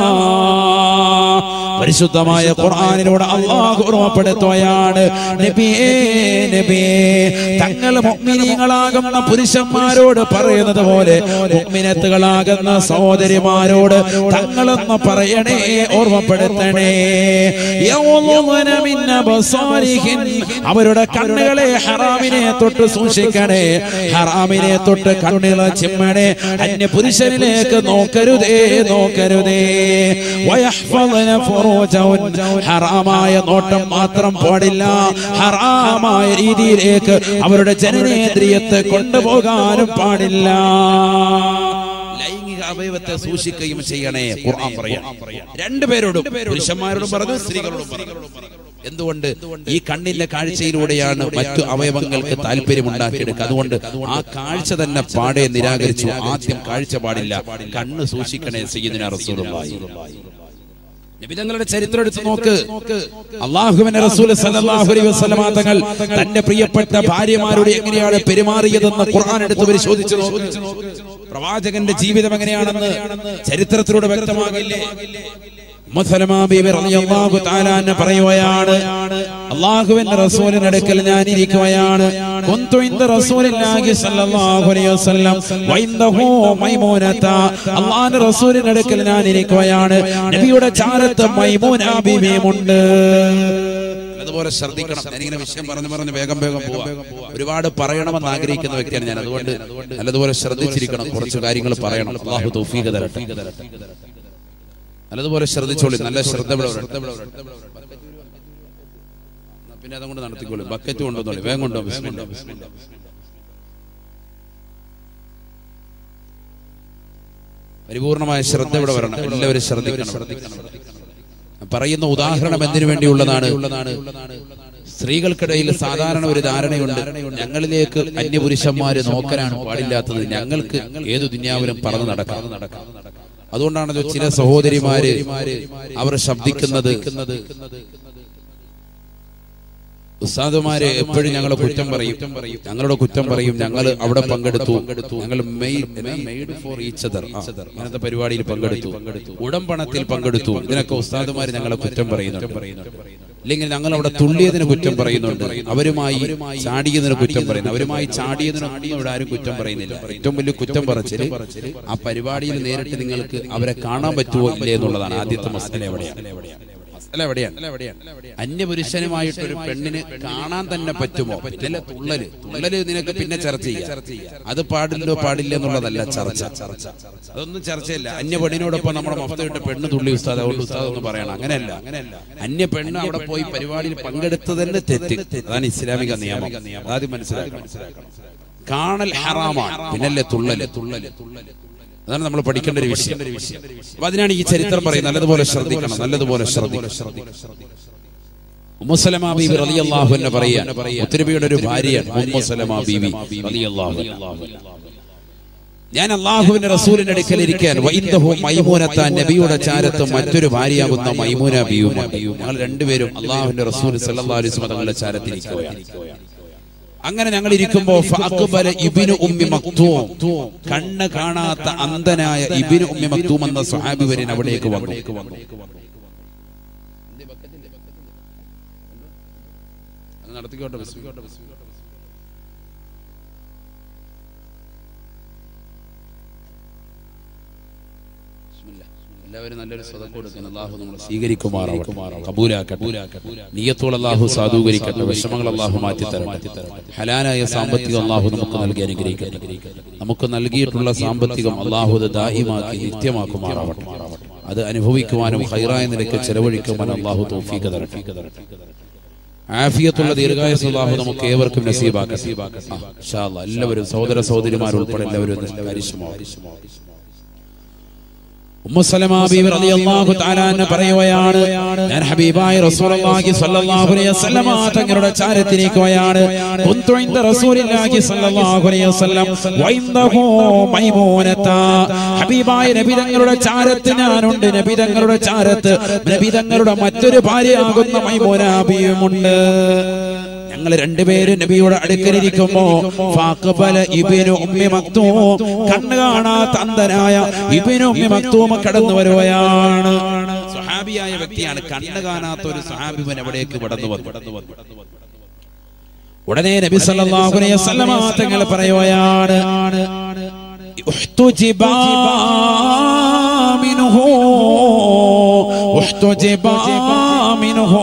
പരിശുദ്ധമായ ഖുർആനിലൂടെ അല്ലാഹു ഓർമ്മപ്പെടുത്തുകയാണ് നബിയേ തങ്ങൾ മുഅ്മിനീങ്ങളാകുന്ന പുരുഷന്മാരോട് പറയുന്നത് പോലെ മുഅ്മിനത്തുകളാകുന്ന സഹോദരിമാരോട് തങ്ങളെന്ന് പറയണേ ഓർമ്മപ്പെടുത്തണേ യൗളന മിൻ അബ്സാരിഹിൻ അവരുടെ കണ്ണുകളെ ഹറാമിനെ തൊട്ട് സൂക്ഷിക്കണേ ഹറാമിനെ തൊട്ട് കണ്ണുകളെ ചിമ്മണേ അന്യ പുരുഷനിലേക്ക് നോക്കരുതേ വയഹ്ഫളന ഹറാമായ നോട്ടം മാത്രം പാടില്ല ഹറാമായ രീതിയിലേക്ക് അവരുടെ ജനനേന്ദ്രിയത്തെ കൊണ്ടുപോകാനും പാടില്ല ലൈംഗിക അവയവത്തെ സൂക്ഷിക്കുകയും ചെയ്യണേ ഖുർആൻ പറയാം രണ്ടുപേരോടും പുരുഷന്മാരോടും പറഞ്ഞു സ്ത്രീകളോടും പറഞ്ഞു എന്തുകൊണ്ട് ഈ കണ്ണിന്റെ കാഴ്ചയിലൂടെയാണ് മറ്റു അവയവങ്ങൾക്ക് താല്പര്യമുണ്ടാക്കിയെടുക്കുക അതുകൊണ്ട് ആ കാഴ്ച തന്നെ പാടെ നിരാകരിച്ചു ആദ്യം കാഴ്ച പാടില്ല കണ്ണ് സൂക്ഷിക്കണേ സയ്യിദുനാ റസൂലുള്ളാഹി നബി തങ്ങളുടെ ചരിത്രം എടുത്ത് നോക്ക് അല്ലാഹുവിന്റെ റസൂൽ സല്ലല്ലാഹു അലൈഹി വസല്ലം തങ്ങൾ തന്റെ പ്രിയപ്പെട്ട ഭാര്യമാരോട് എങ്ങനെയാണ് പെരുമാറിയതെന്ന് ഖുർആൻ എടുത്ത് പരിശോധിച്ചു നോക്ക് പ്രവാചകന്റെ ജീവിതം എങ്ങനെയാണെന്ന് ചരിത്രത്തിലൂടെ വ്യക്തമാകില്ലേ മുസലമാ ബീബി റളിയല്ലാഹു തആല അൻഹ പറയുകയാണ് അല്ലാഹുവിന്റെ റസൂലിന്റെ അടുക്കൽ ഞാൻ ഇരിക്കുകയാണ് കുന്തു ഇൻദ റസൂലില്ലാഹി സ്വല്ലല്ലാഹു അലൈഹി വസല്ലം വഇൻദഹു മൈമൂനത അല്ലാഹുവിന്റെ റസൂലിന്റെ അടുക്കൽ ഞാൻ ഇരിക്കുകയാണ് നബിയുടെ ചാരത്ത് മൈമൂന ബീവിയുമുണ്ട് അതുപോലെ ശ്രദ്ധിക്കണം ഞാനിങ്ങനെ വിഷയം പറഞ്ഞു വേഗം പോവാ ഒരുപാട് പറയണമെന്ന് ആഗ്രഹിക്കുന്ന വ്യക്തിയാണ് ഞാൻ അതുകൊണ്ട് നല്ലതുപോലെ ശ്രദ്ധിച്ചിരിക്കണം കുറച്ച് കാര്യങ്ങൾ പറയണം അല്ലാഹു തൗഫീഖ് തരട്ടെ നല്ലതുപോലെ ശ്രദ്ധിച്ചോളി നല്ല ശ്രദ്ധ പിന്നെ അതുകൊണ്ട് നടത്തിക്കോളൂ ബക്കറ്റ് കൊണ്ടുവന്നോളി വേഗം കൊണ്ടോ പരിപൂർണമായ ശ്രദ്ധ ഇവിടെ വരണം എല്ലാവരും ശ്രദ്ധിക്കണം പറയുന്ന ഉദാഹരണം എന്തിനു വേണ്ടിയുള്ളതാണ് സ്ത്രീകൾക്കിടയിൽ സാധാരണ ഒരു ധാരണയുണ്ട് ഞങ്ങളിലേക്ക് അന്യപുരുഷന്മാര് നോക്കാനാണ് പാടില്ലാത്തത് ഞങ്ങൾക്ക് ഏതു ദുനിയാവിലും പറന്ന് നടക്കാം അതുകൊണ്ടാണല്ലോ ചില സഹോദരിമാര് അവർ ശബ്ദിക്കുന്നത് ഉസ്താദുമാര് എപ്പോഴും ഞങ്ങളെ കുറ്റം പറയും ഞങ്ങളുടെ കുറ്റം പറയും ഞങ്ങൾ അവിടെ പങ്കെടുത്തു ഞങ്ങൾ മെയ്ഡ് ഫോർ ഈച്ച് അതർ അങ്ങനത്തെ പരിപാടിയിൽ പങ്കെടുത്തു ഉടമ്പണത്തിൽ പങ്കെടുത്തു ഇതിനൊക്കെ ഉസ്താദുമാര് ഞങ്ങളെ കുറ്റം പറയുന്നുണ്ട് അല്ലെങ്കിൽ ഞങ്ങൾ അവിടെ തുള്ളിയതിന് കുറ്റം പറയുന്നുണ്ട് അവരുമായി ചാടിയതിന് കുറ്റം പറയുന്നു അവരുമായി ചാടിയതിനൊന്നും ഇവിടെ ആരും കുറ്റം പറയുന്നില്ല ഏറ്റവും വലിയ കുറ്റം പറച്ചില് ആ പരിപാടിയിൽ നേരിട്ട് നിങ്ങൾക്ക് അവരെ കാണാൻ പറ്റുമോ ഇല്ലേ എന്നുള്ളതാണ് ആദ്യത്തെ മസല എവിടെയാണ് മസ്അല എവിടെയാണ്? അന്യപുരുഷനുമായിട്ടൊരു പെണ്ണിന് കാണാൻ തന്നെ പറ്റുമോ? ഇതിലെ തുള്ളല് നിനക്ക് പിന്നെ ചർച്ച ചെയ്യാം. അത് പാടില്ല എന്നുള്ളതല്ല ചർച്ച. അതൊന്നും ചർച്ചയില്ല. അന്യ പെണ്ണിനോടൊപ്പം നമ്മുടെ മഫ്തയുടെ പെണ്ണ് തുള്ളി ഉസ്താദ് അതുകൊണ്ട് ഉസ്താദ് എന്ന് പറയണം. അങ്ങനെയല്ല. അന്യ പെണ്ണ് അവിടെ പോയി പരിപാടിയിൽ പങ്കെടുത്തതിന്റെ തെറ്റ്. അതാണ് ഇസ്ലാമിക നിയമം. ആദ്യം മനസ്സിലാക്കണം. കാണൽ ഹറാമാണ്, പിന്നല്ലേ തുള്ളല്. അതാണ് നമ്മൾ പഠിക്കേണ്ട ഒരു വിഷയം. അപ്പൊ അതിനാണ് ഈ ചരിത്രം പറയുന്നത്. നല്ലതുപോലെ ശ്രദ്ധിക്കണം. ഉമ്മു സലമ ബീവി റളിയല്ലാഹു അൻഹ പറയാണ്, മുത്തനബിയുടെ ഒരു ഭാര്യയാണ് ഉമ്മു സലമ ബീവി റളിയല്ലാഹു അൻഹ. ഞാൻ അല്ലാഹുവിന്റെ റസൂലിന്റെ അടുക്കൽ ഇരിക്കാൻ വഇൻദഹു മൈമൂനത, നബിയുടെ ചാരത്ത് മറ്റൊരു ഭാര്യയാകുന്ന മൈമൂന ബീവിയുണ്ട്. ഞങ്ങൾ രണ്ടുപേരും അല്ലാഹുവിന്റെ റസൂൽ സല്ലല്ലാഹു അലൈഹി വസല്ലം തങ്ങളുടെ ചാരത്ത് ഇരിക്കുകയാണ്. അങ്ങനെ ഞങ്ങൾ ഇരിക്കുമ്പോ ഫഅഖബല ഇബ്നു ഉമ്മി മക്തൂം, കണ്ണ് കാണാത്ത അന്ധനായ ഇബ്നു ഉമ്മി മക്തൂം എന്ന സ്വഹാബി വരൻ അവിടേക്ക് വന്നു. എല്ലാവരും നല്ലൊരു സദഖ കൊടുക്കണം. അല്ലാഹു നമ്മളെ സ്വീകരിക്കുമാറാവട്ടെ, കബൂലാക്കട്ടെ. നിയ്യത്തുകൾ അല്ലാഹു സാധൂകരിക്കട്ടെ. വിഷമങ്ങൾ അല്ലാഹു മാറ്റി തരട്ടെ. ഹലാലായ സാമ്പത്തികം അല്ലാഹു നമുക്ക് നൽകി അനുഗ്രഹിക്കട്ടെ. നമുക്ക് നൽകിയിട്ടുള്ള സാമ്പത്തികം അല്ലാഹു ദായിമാക്കി നിത്യമാക്കുമാറാവട്ടെ. അത് അനുഭവിക്കുവാനും ഖൈറായ നിലയ്ക്ക് ചെലവഴിക്കുവാനും അല്ലാഹു തൗഫീഖ് തരട്ടെ. ആഫിയത്തുള്ള ദീർഘായുസ്സ് അല്ലാഹു നമുക്ക് ഏവർക്കും നസീബാക്കട്ടെ. ഇൻഷാ അല്ലാഹ് എല്ലാവരും സഹോദര സഹോദരിമാർ ഉൾപ്പെടെ എല്ലാവരും ഉമ്മു സലമ ബീവി റളിയല്ലാഹു തആല അൻഹ പറയുകയാണ്, ഞാൻ ഹബീബായ റസൂലുള്ളാഹി സ്വല്ലല്ലാഹു അലൈഹി വസല്ലം തങ്ങളുടെ ചാരത്തിരിക്കുകയാണ്. കുന്തു ഇൻദ റസൂലില്ലാഹി സ്വല്ലല്ലാഹു അലൈഹി വസല്ലം വഇൻദഹു മൈമൂനത, ഹബീബായ നബി തങ്ങളുടെ ചാരത്ത് ഞാനുണ്ട്. നബി തങ്ങളുടെ ചാരത്ത് നബി തങ്ങളുടെ മറ്റൊരു ഭാര്യയാകുന്ന മൈമൂന ബീവിയുമുണ്ട്. ഞങ്ങൾ രണ്ടുപേരും നബിയുടെ അടുക്കലിരിക്കുമ്പോ ഫഅഖബല ഇബ്നു ഉമ്മി മക്തൂം, കണ്ണ് കാണാത്ത അന്ധനായ ഇബ്നു ഉമ്മി മക്തൂം കടന്നു വരുകയാണ്. സ്വഹാബിയായ വ്യക്തിയാണ്. കണ്ണ് കാണാത്ത ഒരു സ്വഹാബിവൻ എവിടേക്ക് കടന്നു വന്നു. ഉടനെ നബി സല്ലല്ലാഹു അലൈഹി വസല്ലം തങ്ങൾ പറയുകയാണ്, ഉഹ്തുജിബാ മിൻഹു ഉഹ്തുജിബാ മിൻഹു.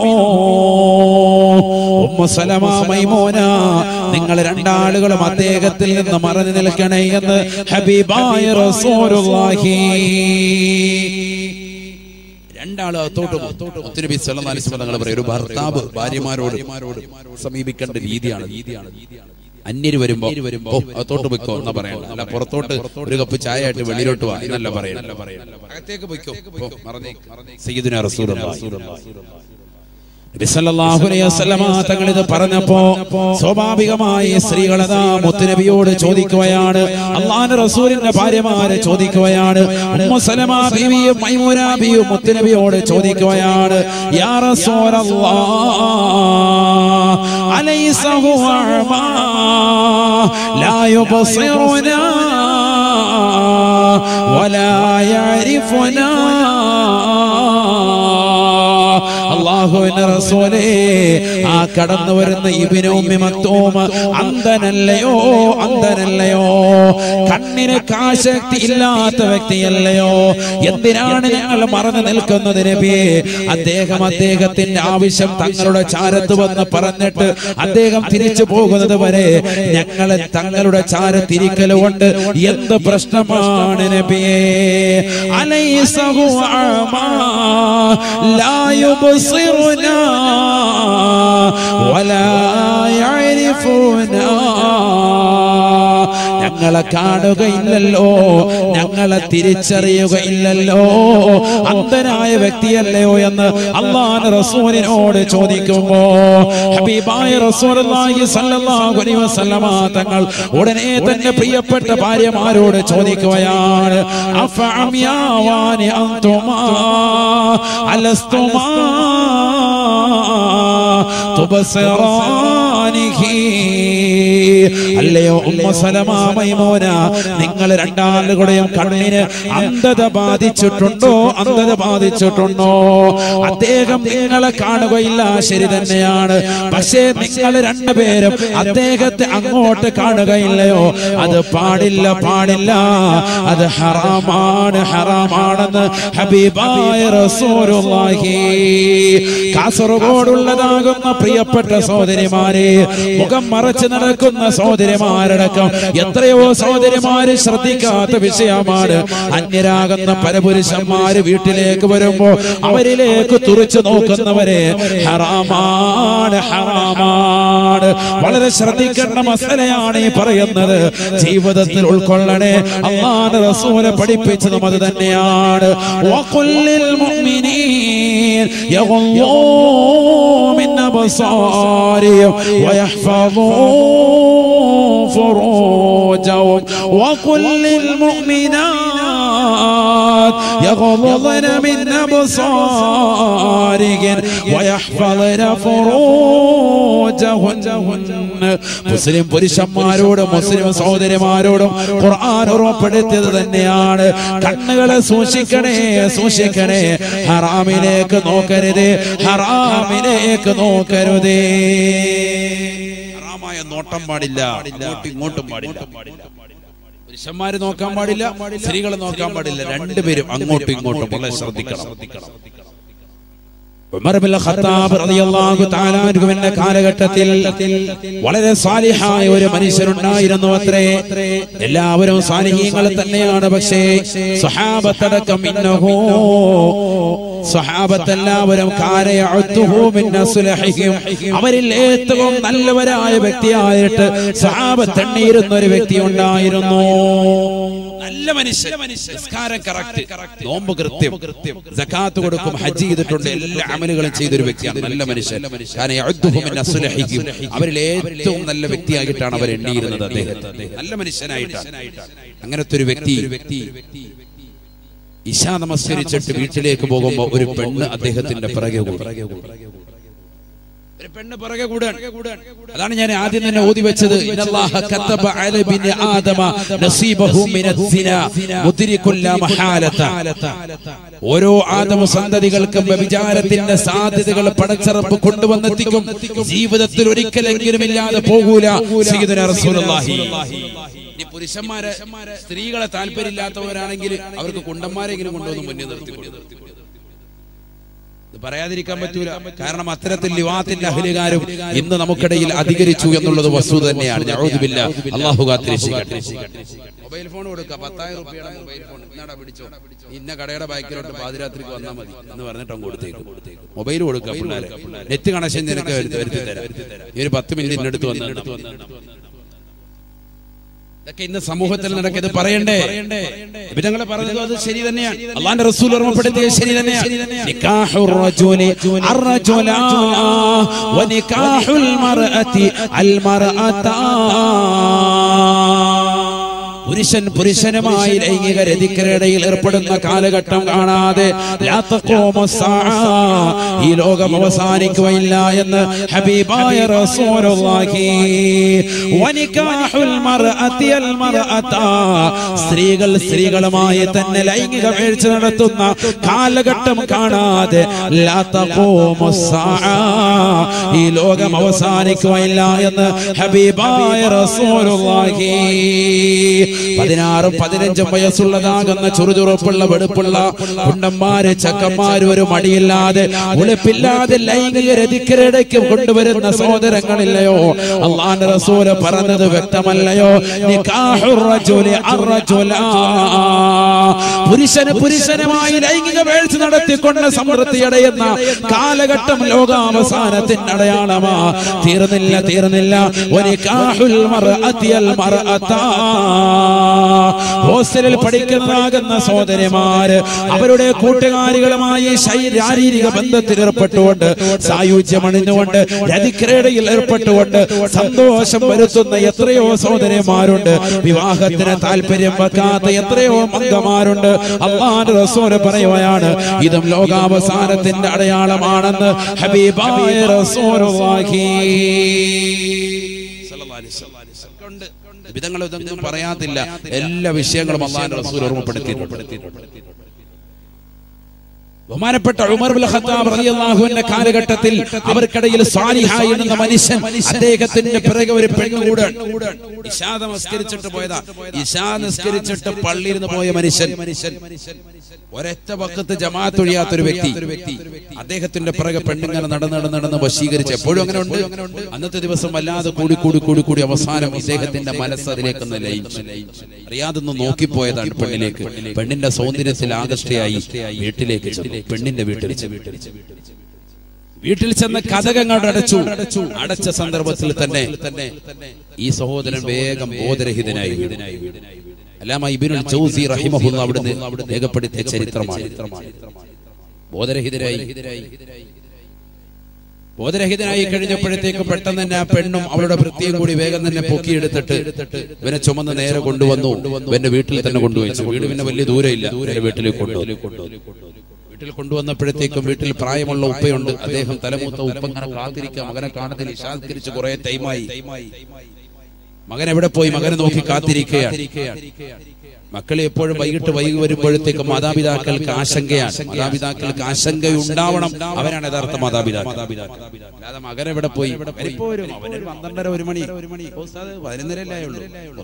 ഉമ്മു സലമ മൈമൂന, നിങ്ങൾ രണ്ടാളുകളും അദ്ദേഹത്തിൽ നിന്ന് മറഞ്ഞു നിൽക്കണേ എന്ന് ഹബീബായ റസൂലുള്ളാഹി. രണ്ടാളും അത്തോട്ട് മുത്തുനബി സല്ലല്ലാഹു അലൈഹി വസല്ലം തങ്ങൾ പറയും, ഒരു ഭർത്താവ് ഭാര്യമാരോട് സമീപിക്കേണ്ട രീതിയാണ്. അന്യര് വരുമ്പോ അകത്തോട്ട് പൊയ്ക്കോ എന്നാ പറയണ്ട. അല്ല പുറത്തോട്ട് ഒരു കപ്പ് ചായ ആയിട്ട് വെളിയിലോട്ട് വാ എന്നല്ല പറയണ്ട. അകത്തേക്ക് പൊയ്ക്കോ. സയ്യിദുനാ റസൂലുള്ളാഹി നബി സല്ലല്ലാഹു അലൈഹി വസല്ലം തങ്ങൾ ഇത് പറഞ്ഞപ്പോ സ്വാഭാവികമായി സ്ത്രീകളതാ മുത്തുനബിയോട് ചോദിക്കുകയാണ്. അല്ലാഹുവിന്റെ റസൂലിന്റെ ഭാര്യമാരെ ചോദിക്കുകയാണ്. ഉമ്മു സലമ ബീവിയും മൈമൂന ബീവിയും മുത്തുനബിയോട് ചോദിക്കുകയാണ്, യാ റസൂലല്ലാഹ് അലൈസ ഹുവ അഅ്മാ ലാ യുബ്സിറുനാ വലാ യഅരിഫുനാ. അല്ലാഹുവിന്റെ റസൂലേ, ആ കടന്നു വരുന്ന ഇബ്നു ഉമ്മി മക്തൂം അന്ധനല്ലയോ? കണ്ണിന് കാശക്തി ഇല്ലാത്ത വ്യക്തിയല്ലയോ? എന്തിനാണ് ഞങ്ങൾ മറന്നു നിൽക്കുന്നത് നബിയേ? അദ്ദേഹത്തിന്റെ ആവശ്യം തങ്ങളുടെ ചാരത്ത് വന്ന് പറഞ്ഞിട്ട് അദ്ദേഹം തിരിച്ചു പോകുന്നത് വരെ ഞങ്ങളെ തങ്ങളുടെ ചാരത്തിരിക്കലുകൊണ്ട് എന്ത് പ്രശ്നമാണ് നബിയേ? അലൈസ ഹുവ അഅ്മാ ലാ യുബ്സിറുനാ വലാ യഅരിഫുനാ. ഞങ്ങളെ കാണുകയില്ലല്ലോ, ഞങ്ങളെ തിരിച്ചറിയുകയില്ലല്ലോ, അന്ധനായ വ്യക്തിയല്ലയോ എന്ന് അല്ലാഹുവിന്റെ റസൂലിനോട് ചോദിക്കുമ്പോ ഹബീബായ റസൂലുള്ളാഹി സ്വല്ലല്ലാഹു അലൈഹി വസല്ലം തങ്ങൾ ഉടനെ തന്നെ പ്രിയപ്പെട്ട ഭാര്യമാരോട് ചോദിക്കുകയാണ്, അഫഅമിയാവാനി അൻതുമാ അലസ്തുമാ തുബ്സിറാൻ അല്ലയോ ഉമ്മു സലമ മൈമൂന, നിങ്ങൾ രണ്ടാളുകളുടെയും കണ്ണിന് അന്ധത ബാധിച്ചിട്ടുണ്ടോ? അന്ധത ബാധിച്ചിട്ടുണ്ടോ? അദ്ദേഹം നിങ്ങളെ കാണുകയില്ല, ശരി തന്നെയാണ്. പക്ഷേ നിങ്ങൾ രണ്ടുപേരും അദ്ദേഹത്തെ അങ്ങോട്ട് കാണുകയില്ലയോ? അത് പാടില്ല, പാടില്ല, അത് ഹറാമാണ്, ഹറാമാണെന്ന് ഹബീബായ റസൂലുള്ളാഹി. കാസർഗോഡുള്ളതാകുന്ന പ്രിയപ്പെട്ട സഹോദരിമാരെ, മുഖം മറച്ചു നടക്കുന്ന സഹോദരിമാരടക്കം എത്രയോ സഹോദരിമാര് ശ്രദ്ധിക്കാത്ത വിഷയമാണ്. അന്യരാകുന്ന പരപുരുഷന്മാര് വീട്ടിലേക്ക് വരുമ്പോ അവരിലേക്ക് തുറച്ചു നോക്കുന്നവരെ ഹറാമാണ്, ഹറാമാണ്. വളരെ ശ്രദ്ധിക്കേണ്ട മസലയാണ് ഈ പറയുന്നത്. ജീവിതത്തിൽ ഉൾക്കൊള്ളണേ. അല്ലാഹുവിന്റെ റസൂല് പഠിപ്പിച്ചതും അത് തന്നെയാണ്. വഖുല്ലിൽ മുഅ്മിനീൻ യഗ്ളൂ മിൻ അബ്സാരിഹിം വയഹ്ഫളൂ ഫുറൂജഹും വഖുല്ലിൽ മുഅ്മിനാത് യഗ്ളൂന മിൻ അബ്സാരിഹിം വയഹ്ഫളന ഫുറൂജഹുൻ. മുസ്ലിം പുരുഷന്മാരോടും മുസ്ലിം സഹോദരിമാരോടും ഖുർആൻ ഓർമ്മപ്പെടുത്തിയത് തന്നെയാണ്. കണ്ണുകളെ സൂക്ഷിക്കണേ, സൂക്ഷിക്കണേ. ഹറാമിലേക്ക് നോക്കരുത്, ഹറാമിലേക്ക് നോക്കരുതേ. ഹറാമായ നോട്ടം പാടില്ല, ഇങ്ങോട്ടും പാടില്ല. പുരുഷന്മാര് നോക്കാൻ പാടില്ല, സ്ത്രീകൾ നോക്കാൻ പാടില്ല. രണ്ടുപേരും അങ്ങോട്ടും ഇങ്ങോട്ടും വളരെ ശ്രദ്ധിക്കണം. ഉമർ ഇബ്നുൽ ഖത്താബ് റളിയല്ലാഹു തആല അൻഹുവിന്റെ കാലഘട്ടത്തിൽ വളരെ സാലിഹായ ഒരു മനുഷ്യനുണ്ടായിരുന്നു അത്രേ. എല്ലാവരും സാലിഹീങ്ങൾ തന്നെയാണ്. പക്ഷേ സ്വഹാബത്തടക്കം ഇന്നഹു സ്വഹാബത്തെല്ലാവരും കാന യഅതുഹു മിൻ അസ്ലഹിഹിം, അവരിൽ ഏറ്റവും നല്ലവരായ വ്യക്തിയായിട്ട് സ്വഹാബത്ത് എണ്ണിയിരുന്ന ഒരു വ്യക്തി ഉണ്ടായിരുന്നു. നല്ല മനുഷ്യൻ, നിസ്കാരം കറക്റ്റ്, നോമ്പ് കൃത്യം, സകാത്ത് കൊടുക്കും, ഹജ്ജ് ചെയ്തിട്ടുണ്ട്, എല്ലാ അമലുകളും ചെയ്തൊരു വ്യക്തിയാണ്. നല്ല മനുഷ്യൻ. അവരിൽ ഏറ്റവും നല്ല വ്യക്തിയായിട്ടാണ് അവർ എണ്ണിയിരുന്നത് അദ്ദേഹത്തെ, നല്ല മനുഷ്യനായിട്ടാണ്. അങ്ങനത്തെ ഒരു വ്യക്തി ഇശാ നമസ്കരിച്ചിട്ട് വീട്ടിലേക്ക് പോകുമ്പോ ഒരു പെണ്ണ് അദ്ദേഹത്തിന്റെ പിറകെ കൂടി. ഒരു പെണ്ണ് പിറകെ കൂടാൻ. അതാണ് ഞാൻ ആദ്യം തന്നെ ഓതി വെച്ചത്. ഇന്നല്ലാഹ കതബ അല ബിനി ആദമ നസീബഹു മിനസ്സിനാ മുദ്രികുൽ ലാ മഹാലത. ഓരോ ആദമ സന്തതികൾക്കും വ്യഭിചാരത്തിന്റെ സാധ്യതകൾ പടച്ചറപ്പ് കൊണ്ടുവന്നെത്തിക്കും. ജീവിതത്തിൽ ഒരിക്കലെങ്കിലും ഇല്ലാതെ പോകൂല. സയ്യിദുനാ റസൂലുള്ളാഹി. ഈ പുരുഷന്മാരെ സ്ത്രീകളെ താല്പര്യമില്ലാത്തവരാണെങ്കിൽ അവർക്ക് കുണ്ടന്മാരെങ്കിലും കൊണ്ടുവന്ന് മുന്നിൽ നിർത്തിക്കൊണ്ടു. പറയാതിരിക്കാൻ പറ്റൂല. കാരണം അത്തരത്തിൽ ലിവാത്തിന്റെ അഹ്ലുകാരും ഇന്ന് നമുക്കിടയിൽ അധികരിച്ചു എന്നുള്ളത് വസ്തുത തന്നെയാണ്. നഊദു ബില്ലാഹ്, അല്ലാഹു കാത്തിരക്ഷിക്കട്ടെ. മൊബൈൽ ഫോൺ കൊടുക്കുക, 10,000 രൂപയുടെ മൊബൈൽ ഫോൺ, എന്നാടാ പിടിച്ചോ, ഇന്ന കടയുടെ ബാക്കിലോട്ട് പാതിരാത്രിക്ക് വന്നാൽ മതി എന്ന് പറഞ്ഞിട്ട് കൊടുത്തേക്കും. മൊബൈൽ കൊടുക്കുക പിള്ളേരെ. നെറ്റ് കണക്ഷൻ നിനക്ക് വരുത്തി തരാം, ഈ ഒരു 10 മിനിറ്റിന്റെ അടുത്ത് വന്നു. ഇതൊക്കെ ഇന്ന് സമൂഹത്തിൽ നടക്കുന്നത് പറയണ്ടേ? നബിതങ്ങൾ പറഞ്ഞത് അത് ശരി തന്നെയാണ്. അല്ലാഹുവിന്റെ റസൂൽ ഓർമ്മപ്പെടുത്തിയത് ശരി തന്നെയാണ്. നികാഹുർ റജുലി അർറജുലാ വ നികാഹുൽ മർഅതി അൽ മർഅതാ. പുരുഷൻ പുരുഷനുമായി ലൈംഗിക രതിക്കിടയിൽ ഏർപ്പെടുന്ന കാലഘട്ടം കാണാതെ ലാ തഖൂമു സ്സാഅ, ഈ ലോകം അവസാനിക്കുകയില്ല എന്ന് ഹബീബായ റസൂലുള്ളാഹി. വനികാഹുൽ മർഅതി അൽ മർഅതാ, സ്ത്രീകൾ സ്ത്രീകളുമായി തന്നെ ലൈംഗിക വീഴ്ച നടത്തുന്ന കാലഘട്ടം കാണാതെ ലാ തഖൂമു സ്സാഅ, ഈ ലോകം അവസാനിക്കുകയില്ല എന്ന് ഹബീബായ റസൂലുള്ളാഹി. 16-15 വയസ്സുള്ളതാകുന്ന ചുറുചുറുപ്പുള്ള വെടുപ്പുള്ള കുണ്ടന്മാര് ചക്കന്മാര് ഒരു മടിയില്ലാതെ ഉളിപ്പില്ലാതെ ലൈംഗിക രതിക്കിടയ്ക്ക് കൊണ്ടുവരുന്ന സഹോദരങ്ങളില്ലയോ? അല്ലാഹുവിന്റെ റസൂൽ പറഞ്ഞത് വ്യക്തമല്ലയോ? നികാഹുർ റജുലി അർറജുലാ, പുരുഷന് പുരുഷനുമായി ലൈംഗിക വീഴ്ച നടത്തിക്കൊണ്ട് സമൃദ്ധി അടയുന്ന കാലഘട്ടം ലോകാവസാനത്തിന്റെ അടയാളമാ. തീർന്നില്ല, തീർന്നില്ല. വനികാഹുൽ മർഅതി അൽ മർഅതാ, ഹോസ്റ്റലിൽ പഠിക്കുന്നതാകുന്ന സഹോദരിമാര് അവരുടെ കൂട്ടുകാരികളുമായി ശാരീരിക ബന്ധത്തിൽ ഏർപ്പെട്ടുകൊണ്ട് സായുജ്യമണിഞ്ഞുകൊണ്ട് രതിക്രീഡയിൽ ഏർപ്പെട്ടുകൊണ്ട് സന്തോഷം വരുത്തുന്ന എത്രയോ സഹോദരിമാരുണ്ട്. വിവാഹത്തിന് താല്പര്യം വെക്കാത്ത എത്രയോ മംഗമാരുണ്ട്. അല്ലാഹുവിന്റെ റസൂൽ പറയുകയാണ്, ഇതും ലോകാവസാനത്തിന്റെ അടയാളമാണെന്ന് ഹബീബായ റസൂലുള്ളാഹി സ്വല്ലല്ലാഹു അലൈഹി വസല്ലം. വിധങ്ങൾ ഇതൊന്നും പറയാത്തില്ല, എല്ലാ വിഷയങ്ങളും അല്ലാഹുവിന്റെ റസൂൽ ഓർമ്മപ്പെടുത്തിയിട്ടുണ്ട്. ബഹുമാനപ്പെട്ട ഉമർ ഇബ്നുൽ ഖത്താബ് റളിയല്ലാഹു അൻഹു കാലഘട്ടത്തിൽ അവർക്കിടയിൽ സാലിഹായി എന്ന മനുഷ്യൻ, അദ്ദേഹത്തിന്റെ പിറകെ ഒരു പെണ്ണുകൂടൻ ഇശാ നമസ്കരിച്ചിട്ട് പോയതാ. ഇശാ നിസ്കരിച്ചിട്ട് പള്ളിയിൽ നിന്ന് പോയ മനുഷ്യൻ, ഒരൊറ്റ വഖത്ത് ജമാഅത്ത് ഒഴിയാത്തൊരു വ്യക്തി, അദ്ദേഹത്തിന്റെ പിറകെ പെണ്ണിങ്ങനെ നടന്ന് വശീകരിച്ച് എപ്പോഴും അങ്ങനെ ഉണ്ട്. അന്നത്തെ ദിവസം വല്ലാതെ കൂടി അവസാനം ഇദ്ദേഹത്തിന്റെ മനസ്സ് അതിലേക്ക് ലയിച്ചു. അറിയാതൊന്ന് നോക്കിപ്പോയതാണ് പെണ്ണിലേക്ക്. പെണ്ണിന്റെ സൗന്ദര്യത്തിൽ ആകർഷ്ടയായി വീട്ടിലേക്ക് ചെന്നു. പെണ്ണിന്റെ വീട്ടിൽ ചെന്ന് കതകങ്ങൾ അടച്ച സന്ദർഭത്തിൽ തന്നെ ഈ സഹോദരൻ വേഗം ബോധരഹിതനായി. അല്ലാമ ഇബ്നുൽ ജൗസി റഹിമഹുല്ലാഹ് അവിടുന്ന് രേഖപ്പെടുത്തിയ ചരിത്രമാണ്. ബോധരഹിതനായി കഴിഞ്ഞപ്പോഴത്തേക്ക് പെട്ടെന്ന് തന്നെ ആ പെണ്ണും അവളുടെ വൃത്തിയും കൂടി വേഗം തന്നെ പൊക്കിയെടുത്തിട്ട് ഇവനെ ചുമന്ന് നേരെ കൊണ്ടുവന്നു. ഇവന്റെ വീട്ടിൽ തന്നെ കൊണ്ടുവച്ചു. വീട് പിന്നെ വലിയ ദൂരമില്ല, വീട്ടിലേക്ക് വീട്ടിൽ കൊണ്ടുവന്നപ്പോഴത്തേക്കും വീട്ടിൽ പ്രായമുള്ള ഉപ്പയുണ്ട്. അദ്ദേഹം തലമൂത്ത ഉപ്പ ഇങ്ങനെ കാത്തിരിക്കുക. മകനെ കാണത്തിൽ ഇശാസ്കരിച്ച് കുറെ ടൈമായി. മകൻ എവിടെ പോയി? മകനെ നോക്കി കാത്തിരിക്കുകയാണ്. മക്കളെ എപ്പോഴും വൈകി വരുമ്പോഴത്തേക്കും മാതാപിതാക്കൾക്ക് ആശങ്കയാണ്. മാതാപിതാക്കൾക്ക് ആശങ്കയുണ്ടാവണം. അവരാണ് യഥാർത്ഥ മാതാപിതാക്കൾ. അല്ലാതെ മകൻ എവിടെ പോയി? അവന് 12:30 1 മണി 11:30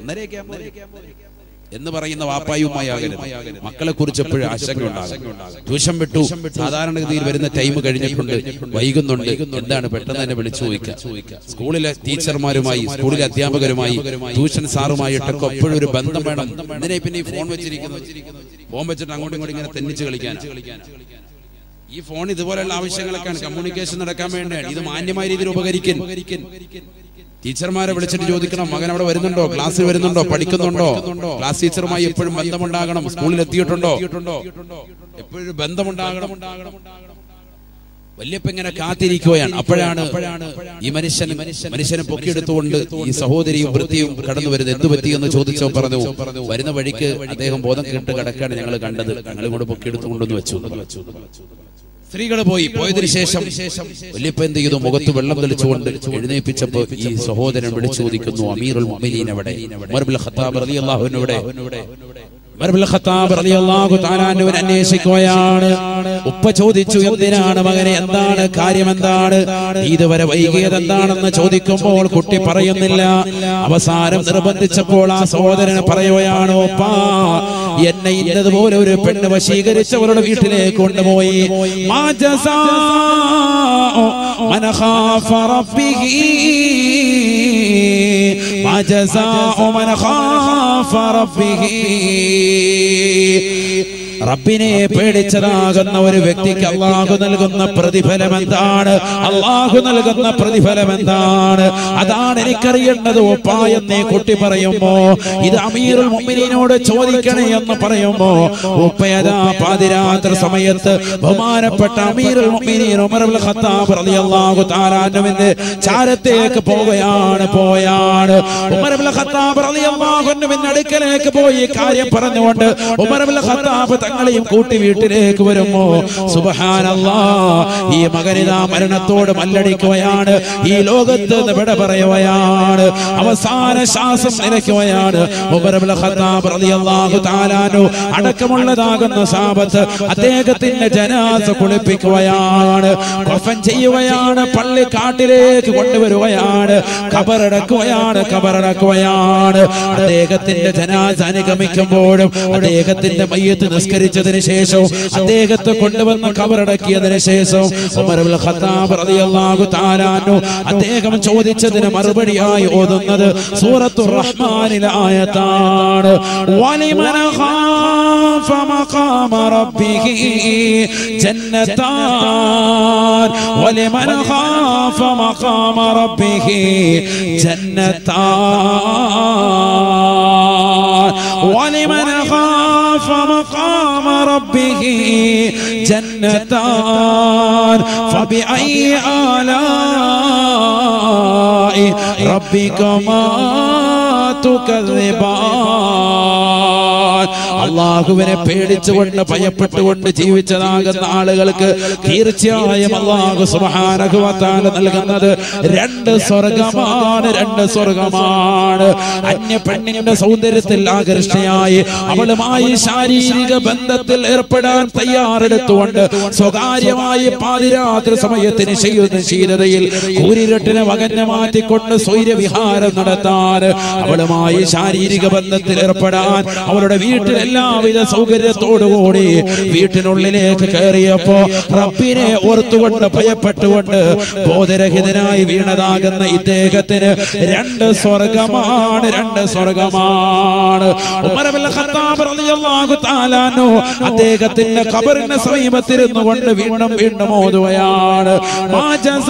എന്ന് പറയുന്ന വാപ്പായുമായി ആകരുത്. മക്കളെ കുറിച്ച് എപ്പോഴും ആശങ്ക ഉണ്ടാകും. ട്യൂഷൻ വിട്ടു, സാധാരണഗതിയിൽ വരുന്ന ടൈം കഴിഞ്ഞിട്ടുണ്ട്, വൈകുന്നുണ്ട്, എന്താണ് പെട്ടെന്ന് തന്നെ വിളിച്ചു ചോദിക്കുക. സ്കൂളിലെ ടീച്ചർമാരുമായി, സ്കൂളിലെ അധ്യാപകരുമായി, ട്യൂഷൻ സാറുമായിട്ടൊക്കെ എപ്പോഴും ഒരു ബന്ധം വേണം. എന്തിനാ പിന്നെ ഈ ഫോൺ വെച്ചിരിക്കുന്നത്? ഫോൺ വെച്ചിട്ട് അങ്ങോട്ടും ഇങ്ങോട്ടും ഇങ്ങനെ തെന്നിച്ച് കളിക്കാൻ. ഈ ഫോൺ ഇതുപോലെയുള്ള ആവശ്യങ്ങളൊക്കെയാണ്, കമ്മ്യൂണിക്കേഷൻ നടക്കാൻ വേണ്ടിയാണ്. ഇത് മാന്യമായ രീതിയിൽ ഉപകരിക്കും. ടീച്ചർമാരെ വിളിച്ചിട്ട് ചോദിക്കണം, മകൻ അവിടെ വരുന്നുണ്ടോ, ക്ലാസ്സിൽ വരുന്നുണ്ടോ, പഠിക്കുന്നുണ്ടോ, ക്ലാസ് ടീച്ചറുമായി എപ്പോഴും ബന്ധമുണ്ടാകണം. സ്കൂളിൽ എത്തിയിട്ടുണ്ടോ, എപ്പോഴും ബന്ധമുണ്ടാകണം. വല്യപ്പ ഇങ്ങനെ കാത്തിരിക്കുകയാണ്. അപ്പോഴാണ് ഈ മനുഷ്യനെ പൊക്കിയെടുത്തുകൊണ്ട് ഈ സഹോദരിയും വൃത്തിയും കടന്നു വരുന്നത്. എന്തു പറ്റിയെന്ന് ചോദിച്ചോ പറഞ്ഞു, വരുന്ന വഴിക്ക് അദ്ദേഹം ബോധം കേട്ട് കിടക്കാണ് ഞങ്ങൾ കണ്ടത്, ഞങ്ങൾ ഇങ്ങോട്ട് പൊക്കിയെടുത്തുകൊണ്ടെന്ന് വെച്ചു. സ്ത്രീകൾ പോയതിനു ശേഷം വല്യപ്പ എന്ത് ചെയ്തു? മുഖത്ത് വെള്ളം തെളിച്ചുകൊണ്ട് എഴുന്നേൽപ്പിച്ചപ്പോ ഈ സഹോദരൻ വിളിച്ചു ചോദിക്കുന്നു, അമീറുൽ മുഅ്മിനീൻ എവിടെ? ഉമർ ഇബ്നുൽ ഖത്താബ് റളിയല്ലാഹു അൻഹു എവിടെ? ഉമർ ഇബ്നുൽ ഖത്താബ് റളിയല്ലാഹു തആല അൻഹുവിനെ അന്വേഷിക്കുകയാണ്. ഉപ്പ ചോദിച്ചു, എന്തിനാണ് മകനെ, എന്താണ് കാര്യം, എന്താണ് ഇതുവരെ വൈകിയത് എന്താണെന്ന് ചോദിക്കുമ്പോൾ കുട്ടി പറയുന്നില്ല. അവസാനം നിർബന്ധിച്ചപ്പോൾ ആ സഹോദരന് പറയുകയാണ്, ഉപ്പാ എന്നെ ഇന്നതുപോലെ ഒരു പെണ്ണ് വശീകരിച്ച് അവരുടെ വീട്ടിലേക്ക് കൊണ്ടുപോയി. മാ ജസാഉ മൻ ഖാഫ റബ്ബിഹി, മാ ജസാഉ മൻ ഖാഫ റബ്ബിഹി. റബ്ബിനെ പേടിച്ചതാകുന്ന ഒരു വ്യക്തിക്ക് അല്ലാഹു നൽകുന്ന പ്രതിഫലം എന്താണ്? അല്ലാഹു നൽകുന്ന പ്രതിഫലം എന്താണ്? അതാണ് എനിക്കറിയേണ്ടത് ഉപ്പാ എന്നേ കുട്ടി പറയുമ്പോ, ഇത് അമീറുൽ മുഅ്മിനീനോട് ചോദിക്കണേ എന്ന് പറയുമ്പോ ഉപ്പയതാ പാതിരാത്രി സമയത്ത് ബഹുമാനപ്പെട്ട അമീറുൽ മുഅ്മിനീൻ ഉമർ ഇബ്നുൽ ഖത്താബ് റളിയല്ലാഹു തആല അൻഹുവിന്റെ ചാരത്തേക്ക് പോവുകയാണ്. ഉമർ ഇബ്നുൽ ഖത്താബ് റളിയല്ലാഹു അൻഹുവിന്റെ അടുക്കലേക്ക് പോയി കാര്യം പറഞ്ഞുകൊണ്ട് ഉമർ ഇബ്നുൽ ഖത്താബ് തങ്ങളെയും കൂട്ടി വീട്ടിലേക്ക് വരുമ്പോ സുബ്ഹാനല്ലാഹ്, ഈ മകനിതാ മരണത്തോട് മല്ലടിക്കുകയാണ്. ഈ ലോകത്ത് വിട പറയുകയാണ്. അവസാന ശ്വാസം നിലയ്ക്കുകയാണ്. ഉമർ ഇബ്നുൽ ഖത്താബ് റളിയല്ലാഹു തആല അൻഹു അടക്കമുള്ളതാകുന്ന സഹാബത്ത് അദ്ദേഹത്തിന്റെ ജനാസ കുളിപ്പിക്കുകയാണ്, കഫൻ ചെയ്യുകയാണ്, പള്ളിക്കാട്ടിലേക്ക് കൊണ്ടുവരുകയാണ്, ഖബറടക്കുകയാണ്. അദ്ദേഹത്തിന്റെ ജനാസ അനുഗമിക്കുമ്പോഴും അദ്ദേഹത്തിന്റെ മയ്യത്ത് നിസ്കരിച്ചതിന് ശേഷവും അദ്ദേഹത്തെ കൊണ്ടുവന്ന് ഖബറടക്കിയതിനു ശേഷം ഉമർ ഇബ്നുൽ ഖത്താബ് റളിയല്ലാഹു തആല അൻഹു അദ്ദേഹം ചോദിച്ചതിന് മറുപടിയായി ഓതുന്നത് സൂറത്തുർ റഹ്മാനിലെ ആയത്താണ്. വലിമൻ ഖാഫ മഖാമ റബ്ബിഹി ജന്നതാൻ, വലിമൻ ഖാഫ മഖാമ റബ്ബിഹി ജന്നതാൻ. വലിമൻ ഖാഫ മഖാമ റബ്ബിഹി ജന്നതാൻ ഫബിഅയി ആലാഇ റബ്ബികമാ തുകദ്ദിബാൻ. അല്ലാഹുവിനെ പേടിച്ചുകൊണ്ട് ഭയപ്പെട്ടുകൊണ്ട് ജീവിച്ചതാകുന്ന ആളുകൾക്ക് തീർച്ചയായും അല്ലാഹു സുബ്ഹാനഹു വ തആല നൽകുന്നത് രണ്ട് സ്വർഗ്ഗമാണ്, രണ്ട് സ്വർഗ്ഗമാണ്. അന്യ പെണ്ണിന്റെ സൗന്ദര്യത്തിൽ ആകർഷയായി അവളുമായി ശാരീരിക ബന്ധത്തിൽ ഏർപ്പെടാൻ തയ്യാറെടുത്തുകൊണ്ട് സ്വകാര്യമായി പാതിരാത്രി സമയത്തിന് ചെയ്യുന്ന ശീലതയിൽ കൂരിരട്ടിനെ വകഞ്ഞു മാറ്റിക്കൊണ്ട് സ്വൈരവിഹാരം നടത്താൻ, അവളുമായി ശാരീരിക ബന്ധത്തിൽ ഏർപ്പെടാൻ അവളുടെ വീട്ടിൽ എല്ലാവിധ സൗകര്യത്തോടുകൂടി വീട്ടിനുള്ളിലേക്ക് കയറിയപ്പോ റബ്ബിനെ ഓർത്തുകൊണ്ട് ഭയപ്പെട്ടുകൊണ്ട് ബോധരഹിതനായി വീണതാകുന്ന ഇദ്ദേഹത്തിന് രണ്ട് സ്വർഗ്ഗമാണ്, രണ്ട് സ്വർഗ്ഗമാണ്. ഉമർ ഇബ്നുൽ ഖത്താബ് റളിയല്ലാഹു തആല അൻഹു അദ്ദേഹത്തിന്റെ ഖബറിന്റെ സമീപത്തിരുന്നു കൊണ്ട് വീണ്ടും വീണ്ടും ഓതുകയാണ് മാ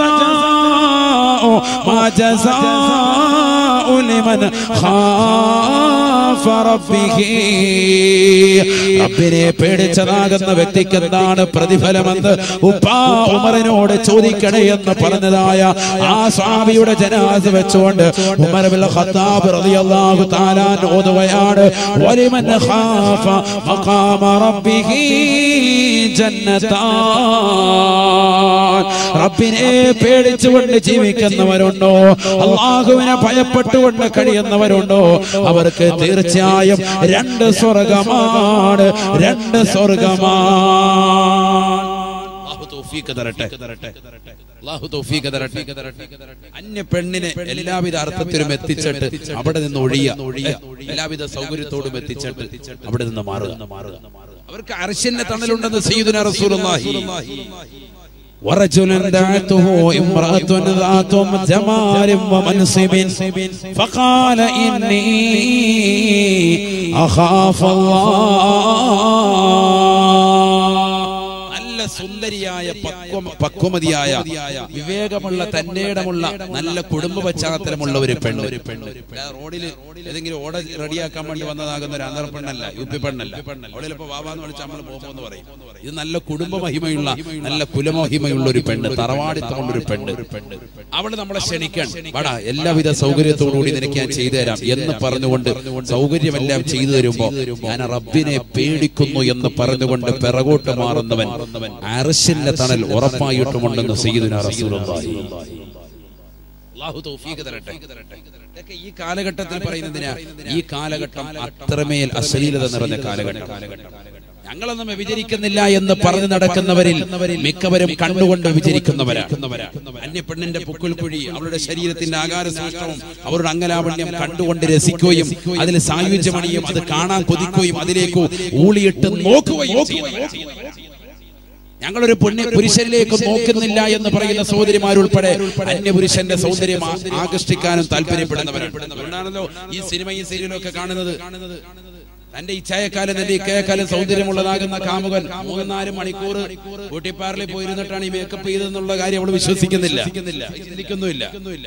ജസാഉ ലിമൻ ഖാഫ റബ്ബിഹി. റബ്ബിനെ പേടിച്ചതാകുന്ന വ്യക്തിക്ക് എന്താണ് പ്രതിഫലമെന്ന് ഉപ്പാ ഉമറിനോട് ചോദിക്കണേ എന്ന് പറഞ്ഞതായ ആ സ്വഹാബിയുടെ ജനാസ വെച്ചുകൊണ്ട് ഉമർ ഇബ്നുൽ ഖത്താബ് റളിയല്ലാഹു തആല ഓതുകയാണ് വലിമൻ ഖാഫ മഖാമ റബ്ബിഹി ജന്നതാൻ. റബ്ബിനെ പേടിച്ചുകൊണ്ട് ജീവിക്കുന്നവരുണ്ടോ, അല്ലാഹുവിനെ ഭയപ്പെട്ടുകൊണ്ട് കഴിയുന്നവരുണ്ടോ, അവർക്ക് തീർച്ചയായും രണ്ട് സ്വർഗ്ഗമാണ്, രണ്ട് സ്വർഗ്ഗമാണ്. അല്ലാഹു തൗഫീഖ് തരട്ടെ, അല്ലാഹു തൗഫീഖ് തരട്ടെ. അന്യ പെണ്ണിനെ എല്ലാവിധ അർത്ഥത്തിലും എത്തിച്ചിട്ട് അവിടെ നിന്ന് ഒഴിയ, എല്ലാവിധ സൗകര്യത്തോടും എത്തിച്ചിട്ട് അവിടെ നിന്ന് മാറുക. അവർക്ക് അർശിന്റെ തണലുണ്ടെന്ന് സയ്യിദുനാ റസൂലുള്ളാഹി. ورجل دعته امرأة ذات جمال ومنصب فقال إني أخاف الله. സുന്ദരിയായ പക്വമതിയായ വിവേകമുള്ള തന്റേടമുള്ള നല്ല കുടുംബ പശ്ചാത്തലമുള്ള ഒരു പെണ്ണ്, റോഡിൽ ഏതെങ്കിലും ഓട റെഡിയാക്കാൻ വേണ്ടി വന്നതാകുന്ന ഒരു ആന്ധ്ര പെണ്ണല്ല, യു പി പെണ്ണല്ല. അവളിപ്പോ വാവാന്ന് വിളിച്ച് നമ്മൾ പോകുമെന്ന് പറയും. ഇത് നല്ല കുടുംബ മഹിമയുള്ള നല്ല കുലമഹിമയുള്ള ഒരു പെണ്ണ്, തറവാടിത്തമുള്ളൊരു പെണ്ണ്. അവള് നമ്മളെ ക്ഷണിക്കാൻ വാടാ, എല്ലാവിധ സൗകര്യത്തോടുകൂടി നിനക്ക് ഞാൻ ചെയ്തു തരാം എന്ന് പറഞ്ഞുകൊണ്ട് സൗകര്യമെല്ലാം ചെയ്തു തരുമ്പോ ഞാൻ റബ്ബിനെ പേടിക്കുന്നു എന്ന് പറഞ്ഞുകൊണ്ട് പിറകോട്ട് മാറുന്നവൻ അർശിന്റെ തണൽ ഉറപ്പായിട്ടുമുണ്ടെന്ന് സയ്യിദുനാ റസൂലുള്ളാഹി. അല്ലാഹു തൗഫീഖ് തരട്ടെ. ഇതൊക്കെ ഈ കാലഘട്ടത്തിൽ പറയുന്നതിനാ. ഈ കാലഘട്ടം അത്രമേൽ അശ്ലീലത നിറഞ്ഞ കാലഘട്ടം. ഞങ്ങളൊന്നും വിചരിക്കുന്നില്ല എന്ന് പറഞ്ഞു നടക്കുന്നവരിൽ മിക്കവരും കണ്ടുകൊണ്ട് വിചരിക്കുന്നവരാണ്. അന്യപ്പെണ്ണിന്റെ പുക്കിൾക്കുഴി, അവളുടെ ശരീരത്തിന്റെ ആകാരസൂക്ഷ്മവും അവരുടെ അംഗലാവണ്യം കണ്ടുകൊണ്ട് രസിക്കുകയും അതിൽ സായുജ്യമണിയും അത് കാണാൻ കൊതിക്കുകയും അതിലേക്ക് ഊളിയിട്ട് നോക്കുകയും ചെയ്യുന്നു. ഞങ്ങളൊരു പുരുഷനിലേക്ക് നോക്കുന്നില്ല എന്ന് പറയുന്ന സഹോദരിമാരുൾപ്പെടെ അന്യപുരുഷന്റെ സൗന്ദര്യം ആകർഷിക്കാനും താല്പര്യപ്പെടുന്നവരാണ്. അതുകൊണ്ടാണല്ലോ ഈ സിനിമയും സീരിയലും ഒക്കെ കാണുന്നത്. തന്റെ ഇച്ഛായക്കാലം തന്റെ ഇക്കയക്കാലം സൗന്ദര്യമുള്ളതാകുന്ന കാമുകൻ 3-4 മണിക്കൂർ ബ്യൂട്ടിപാർലറിൽ പോയിരുന്നിട്ടാണ് ഈ മേക്കപ്പ് ചെയ്തെന്നുള്ള കാര്യം അവൾ വിശ്വസിക്കുന്നില്ല, ചിന്തിക്കുന്നുമില്ല.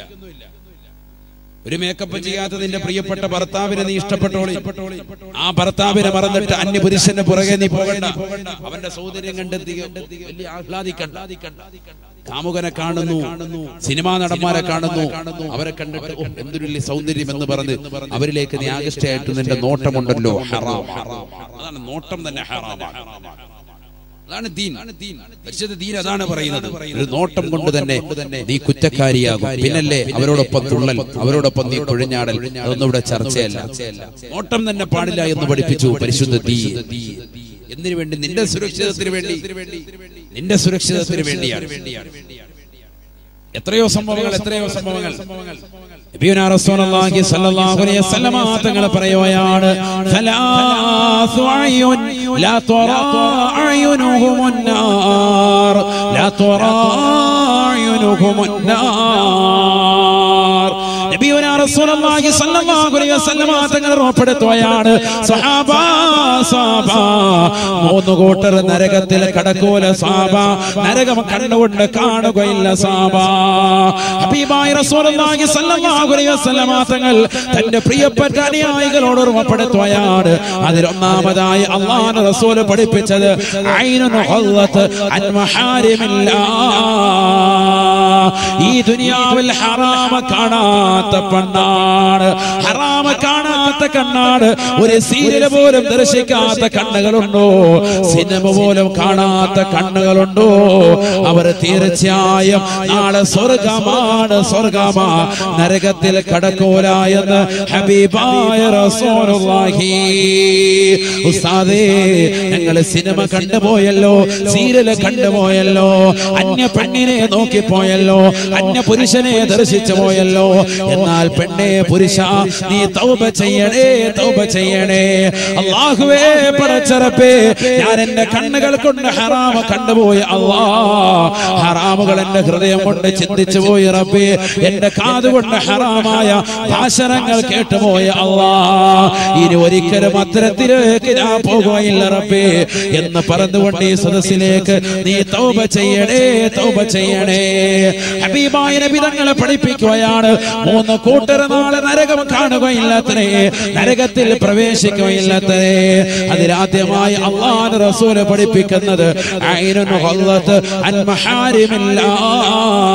ഒരു മേക്കപ്പ് ചെയ്യാത്ത നിന്റെ പ്രിയപ്പെട്ട ഭർത്താവിനെ നീ ഇഷ്ടപ്പെട്ടോളി. ആ ഭർത്താവിനെ മറന്നിട്ട് അന്യപുരുഷന്റെ പുറകെ നീ പോകണ്ട. അവന്റെ സൗന്ദര്യം കണ്ട് വലിയ ആഹ്ലാദിക്കണ്ട. കാമുകനെ കാണുന്നു, സിനിമാ നടന്മാരെ കാണുന്നു, അവരെ കണ്ടിട്ട് എന്തൊരു വലിയ സൗന്ദര്യം എന്ന് പറഞ്ഞ് അവരിലേക്ക് നീ ആകൃഷ്ടയായിട്ട് നിന്റെ നോട്ടമുണ്ടല്ലോ, ഹറാം. അതാണ് നോട്ടം തന്നെ ഹറാമാണ്. അതാണ് ദീൻ. പരിശുദ്ധ ദീൻ അതാണ് പറയുന്നത്. ഒരു നോട്ടം കൊണ്ട് തന്നെ നീ കുറ്റക്കാരിയാകും. പിന്നല്ലേ അവരോടൊപ്പം തുള്ളൽ, അവരോടൊപ്പം നീ കുഴഞ്ഞാടൽ. അതൊന്നും ഇവിടെ ചർച്ചയല്ല. നോട്ടം തന്നെ പാടില്ല എന്ന് പഠിപ്പിച്ചു പരിശുദ്ധ ദീൻ. എന്തിനു വേണ്ടി? നിന്റെ സുരക്ഷിതത്തിന് വേണ്ടി, നിന്റെ സുരക്ഷിതത്തിന് വേണ്ടിയാണ്. എത്രയോ സംഭവങ്ങൾ നബിയുനാ റസൂലുള്ളാഹി സ്വല്ലല്ലാഹു അലൈഹി വസല്ലം തങ്ങൾ പറയുകയാണ്, സലാസു അയ്യുൻ ലാ തുറാ അയ്യുനുഹുമുൻ നാർ, ലാ തുറാ അയ്യുനുഹുമുൻ നാർ. നബിയുനാ റസൂലുള്ളാഹി സ്വല്ലല്ലാഹു അലൈഹി വസല്ലം തങ്ങൾ ഓർപ്പെടുത്തുകയാണ് സഹാബ സഹാബ മൂന്ന് കൂട്ടർ നരകത്തിൽ കടക്കൂല സഹാബ നരകം കണ്ണുകൊണ്ട് കാണുകയില്ല സഹാബ ഹബീബായ റസൂലുള്ളാഹി സ്വല്ലല്ലാഹു അലൈഹി വസല്ലം തങ്ങൾ തന്റെ പ്രിയപ്പെട്ട അനുയായികളോട് ഓർമ്മപ്പെടുത്തുകയാണ് അതിലൊന്നാമതായി അല്ലാഹുവിന്റെ റസൂൽ പഠിപ്പിച്ചത് ഐനുൻ ഹല്ലത്ത് അൻ മഹാരിമില്ലാഹ് ഈ ദുനിയാവിൽ ഹറാമ കാണാത്ത പെണ്ണാണ് ഹറാമ കാണാത്ത കണ്ണാണ് ഒരു സീരിയൽ പോലും ദർശിക്കാത്ത കണ്ണുകളുണ്ടോ സിനിമ പോലും കാണാത്ത കണ്ണുകളുണ്ടോ അവർ തീർച്ചയായും നാളെ സ്വർഗമാണ് സ്വർഗമാ നരകത്തിൽ കടക്കൂല എന്ന് ഹബീബായ റസൂലുള്ളാഹി ഉസ്താദേ ഞങ്ങൾ സിനിമ കണ്ടുപോയല്ലോ സീരിയൽ കണ്ടുപോയല്ലോ അന്യ പെണ്ണിനെ നോക്കിപ്പോയല്ലോ അന്യ പുരുഷനെ ദർശിച്ചു പോയല്ലോ എന്നാൽ പെണ്ണെ പുരുഷ നീ തൗബ ചെയ്യണേ തൗബ ചെയ്യണേ അല്ലാഹുവേ പടച്ചറപ്പേ ഞാൻ എന്റെ കണ്ണുകൾ കൊണ്ട് ഹറാമ കണ്ടുപോയി അല്ലാഹ് ഹറാമുകൾ എന്റെ ഹൃദയം കൊണ്ട് ചിന്തിച്ചു പോയി റബ്ബേ എന്റെ കാതുകൊണ്ട് ഹറാമായ ഭാഷണങ്ങൾ കേട്ടുപോയി അല്ലാഹ് ഇനി ഒരിക്കലും അത്തരത്തിലേക്ക് ഞാൻ പോകുകയില്ല റബ്ബേ എന്ന് പറഞ്ഞുകൊണ്ട് ഈ സദസ്സിലേക്ക് നീ തൗബ ചെയ്യണേ തൗബ ചെയ്യണേ ഹബീബായ നബി തങ്ങളെ പഠിപ്പിക്കുകയാണ് മൂന്ന് കൂട്ടർ നാളെ നരകം കാണുകയില്ലത്രേ നരകത്തിൽ പ്രവേശിക്കുകയില്ലത്രേ അതിലാദ്യമായി അല്ലാഹുവിന്റെ റസൂൽ പഠിപ്പിക്കുന്നത് ഐനുൻ ഹല്ലത്ത് അൻ മഹാരിമില്ലാഹ്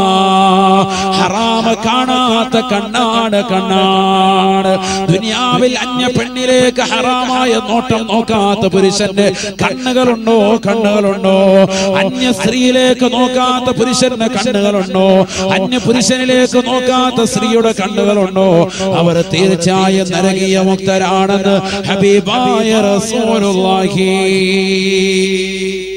ഹറാമ കാണാത്ത കണ്ണാണ് കണ്ണാണ് ദുനിയാവിൽ അന്യ പെണ്ണിലേക്ക് ഹറാമായ നോട്ടം നോക്കാത്ത പുരുഷന്റെ കണ്ണുകളുണ്ടോ കണ്ണുകളുണ്ടോ അന്യ സ്ത്രീയിലേക്ക് നോക്കാത്ത പുരുഷന്റെ കണ്ണുകളുണ്ടോ അന്യ പുരുഷനിലേക്ക് നോക്കാത്ത സ്ത്രീയുടെ കണ്ണുകളുണ്ടോ അവർ തീർച്ചയായും നരകീയ മുക്തരാണെന്ന് ഹബീബായ റസൂലുള്ളാഹി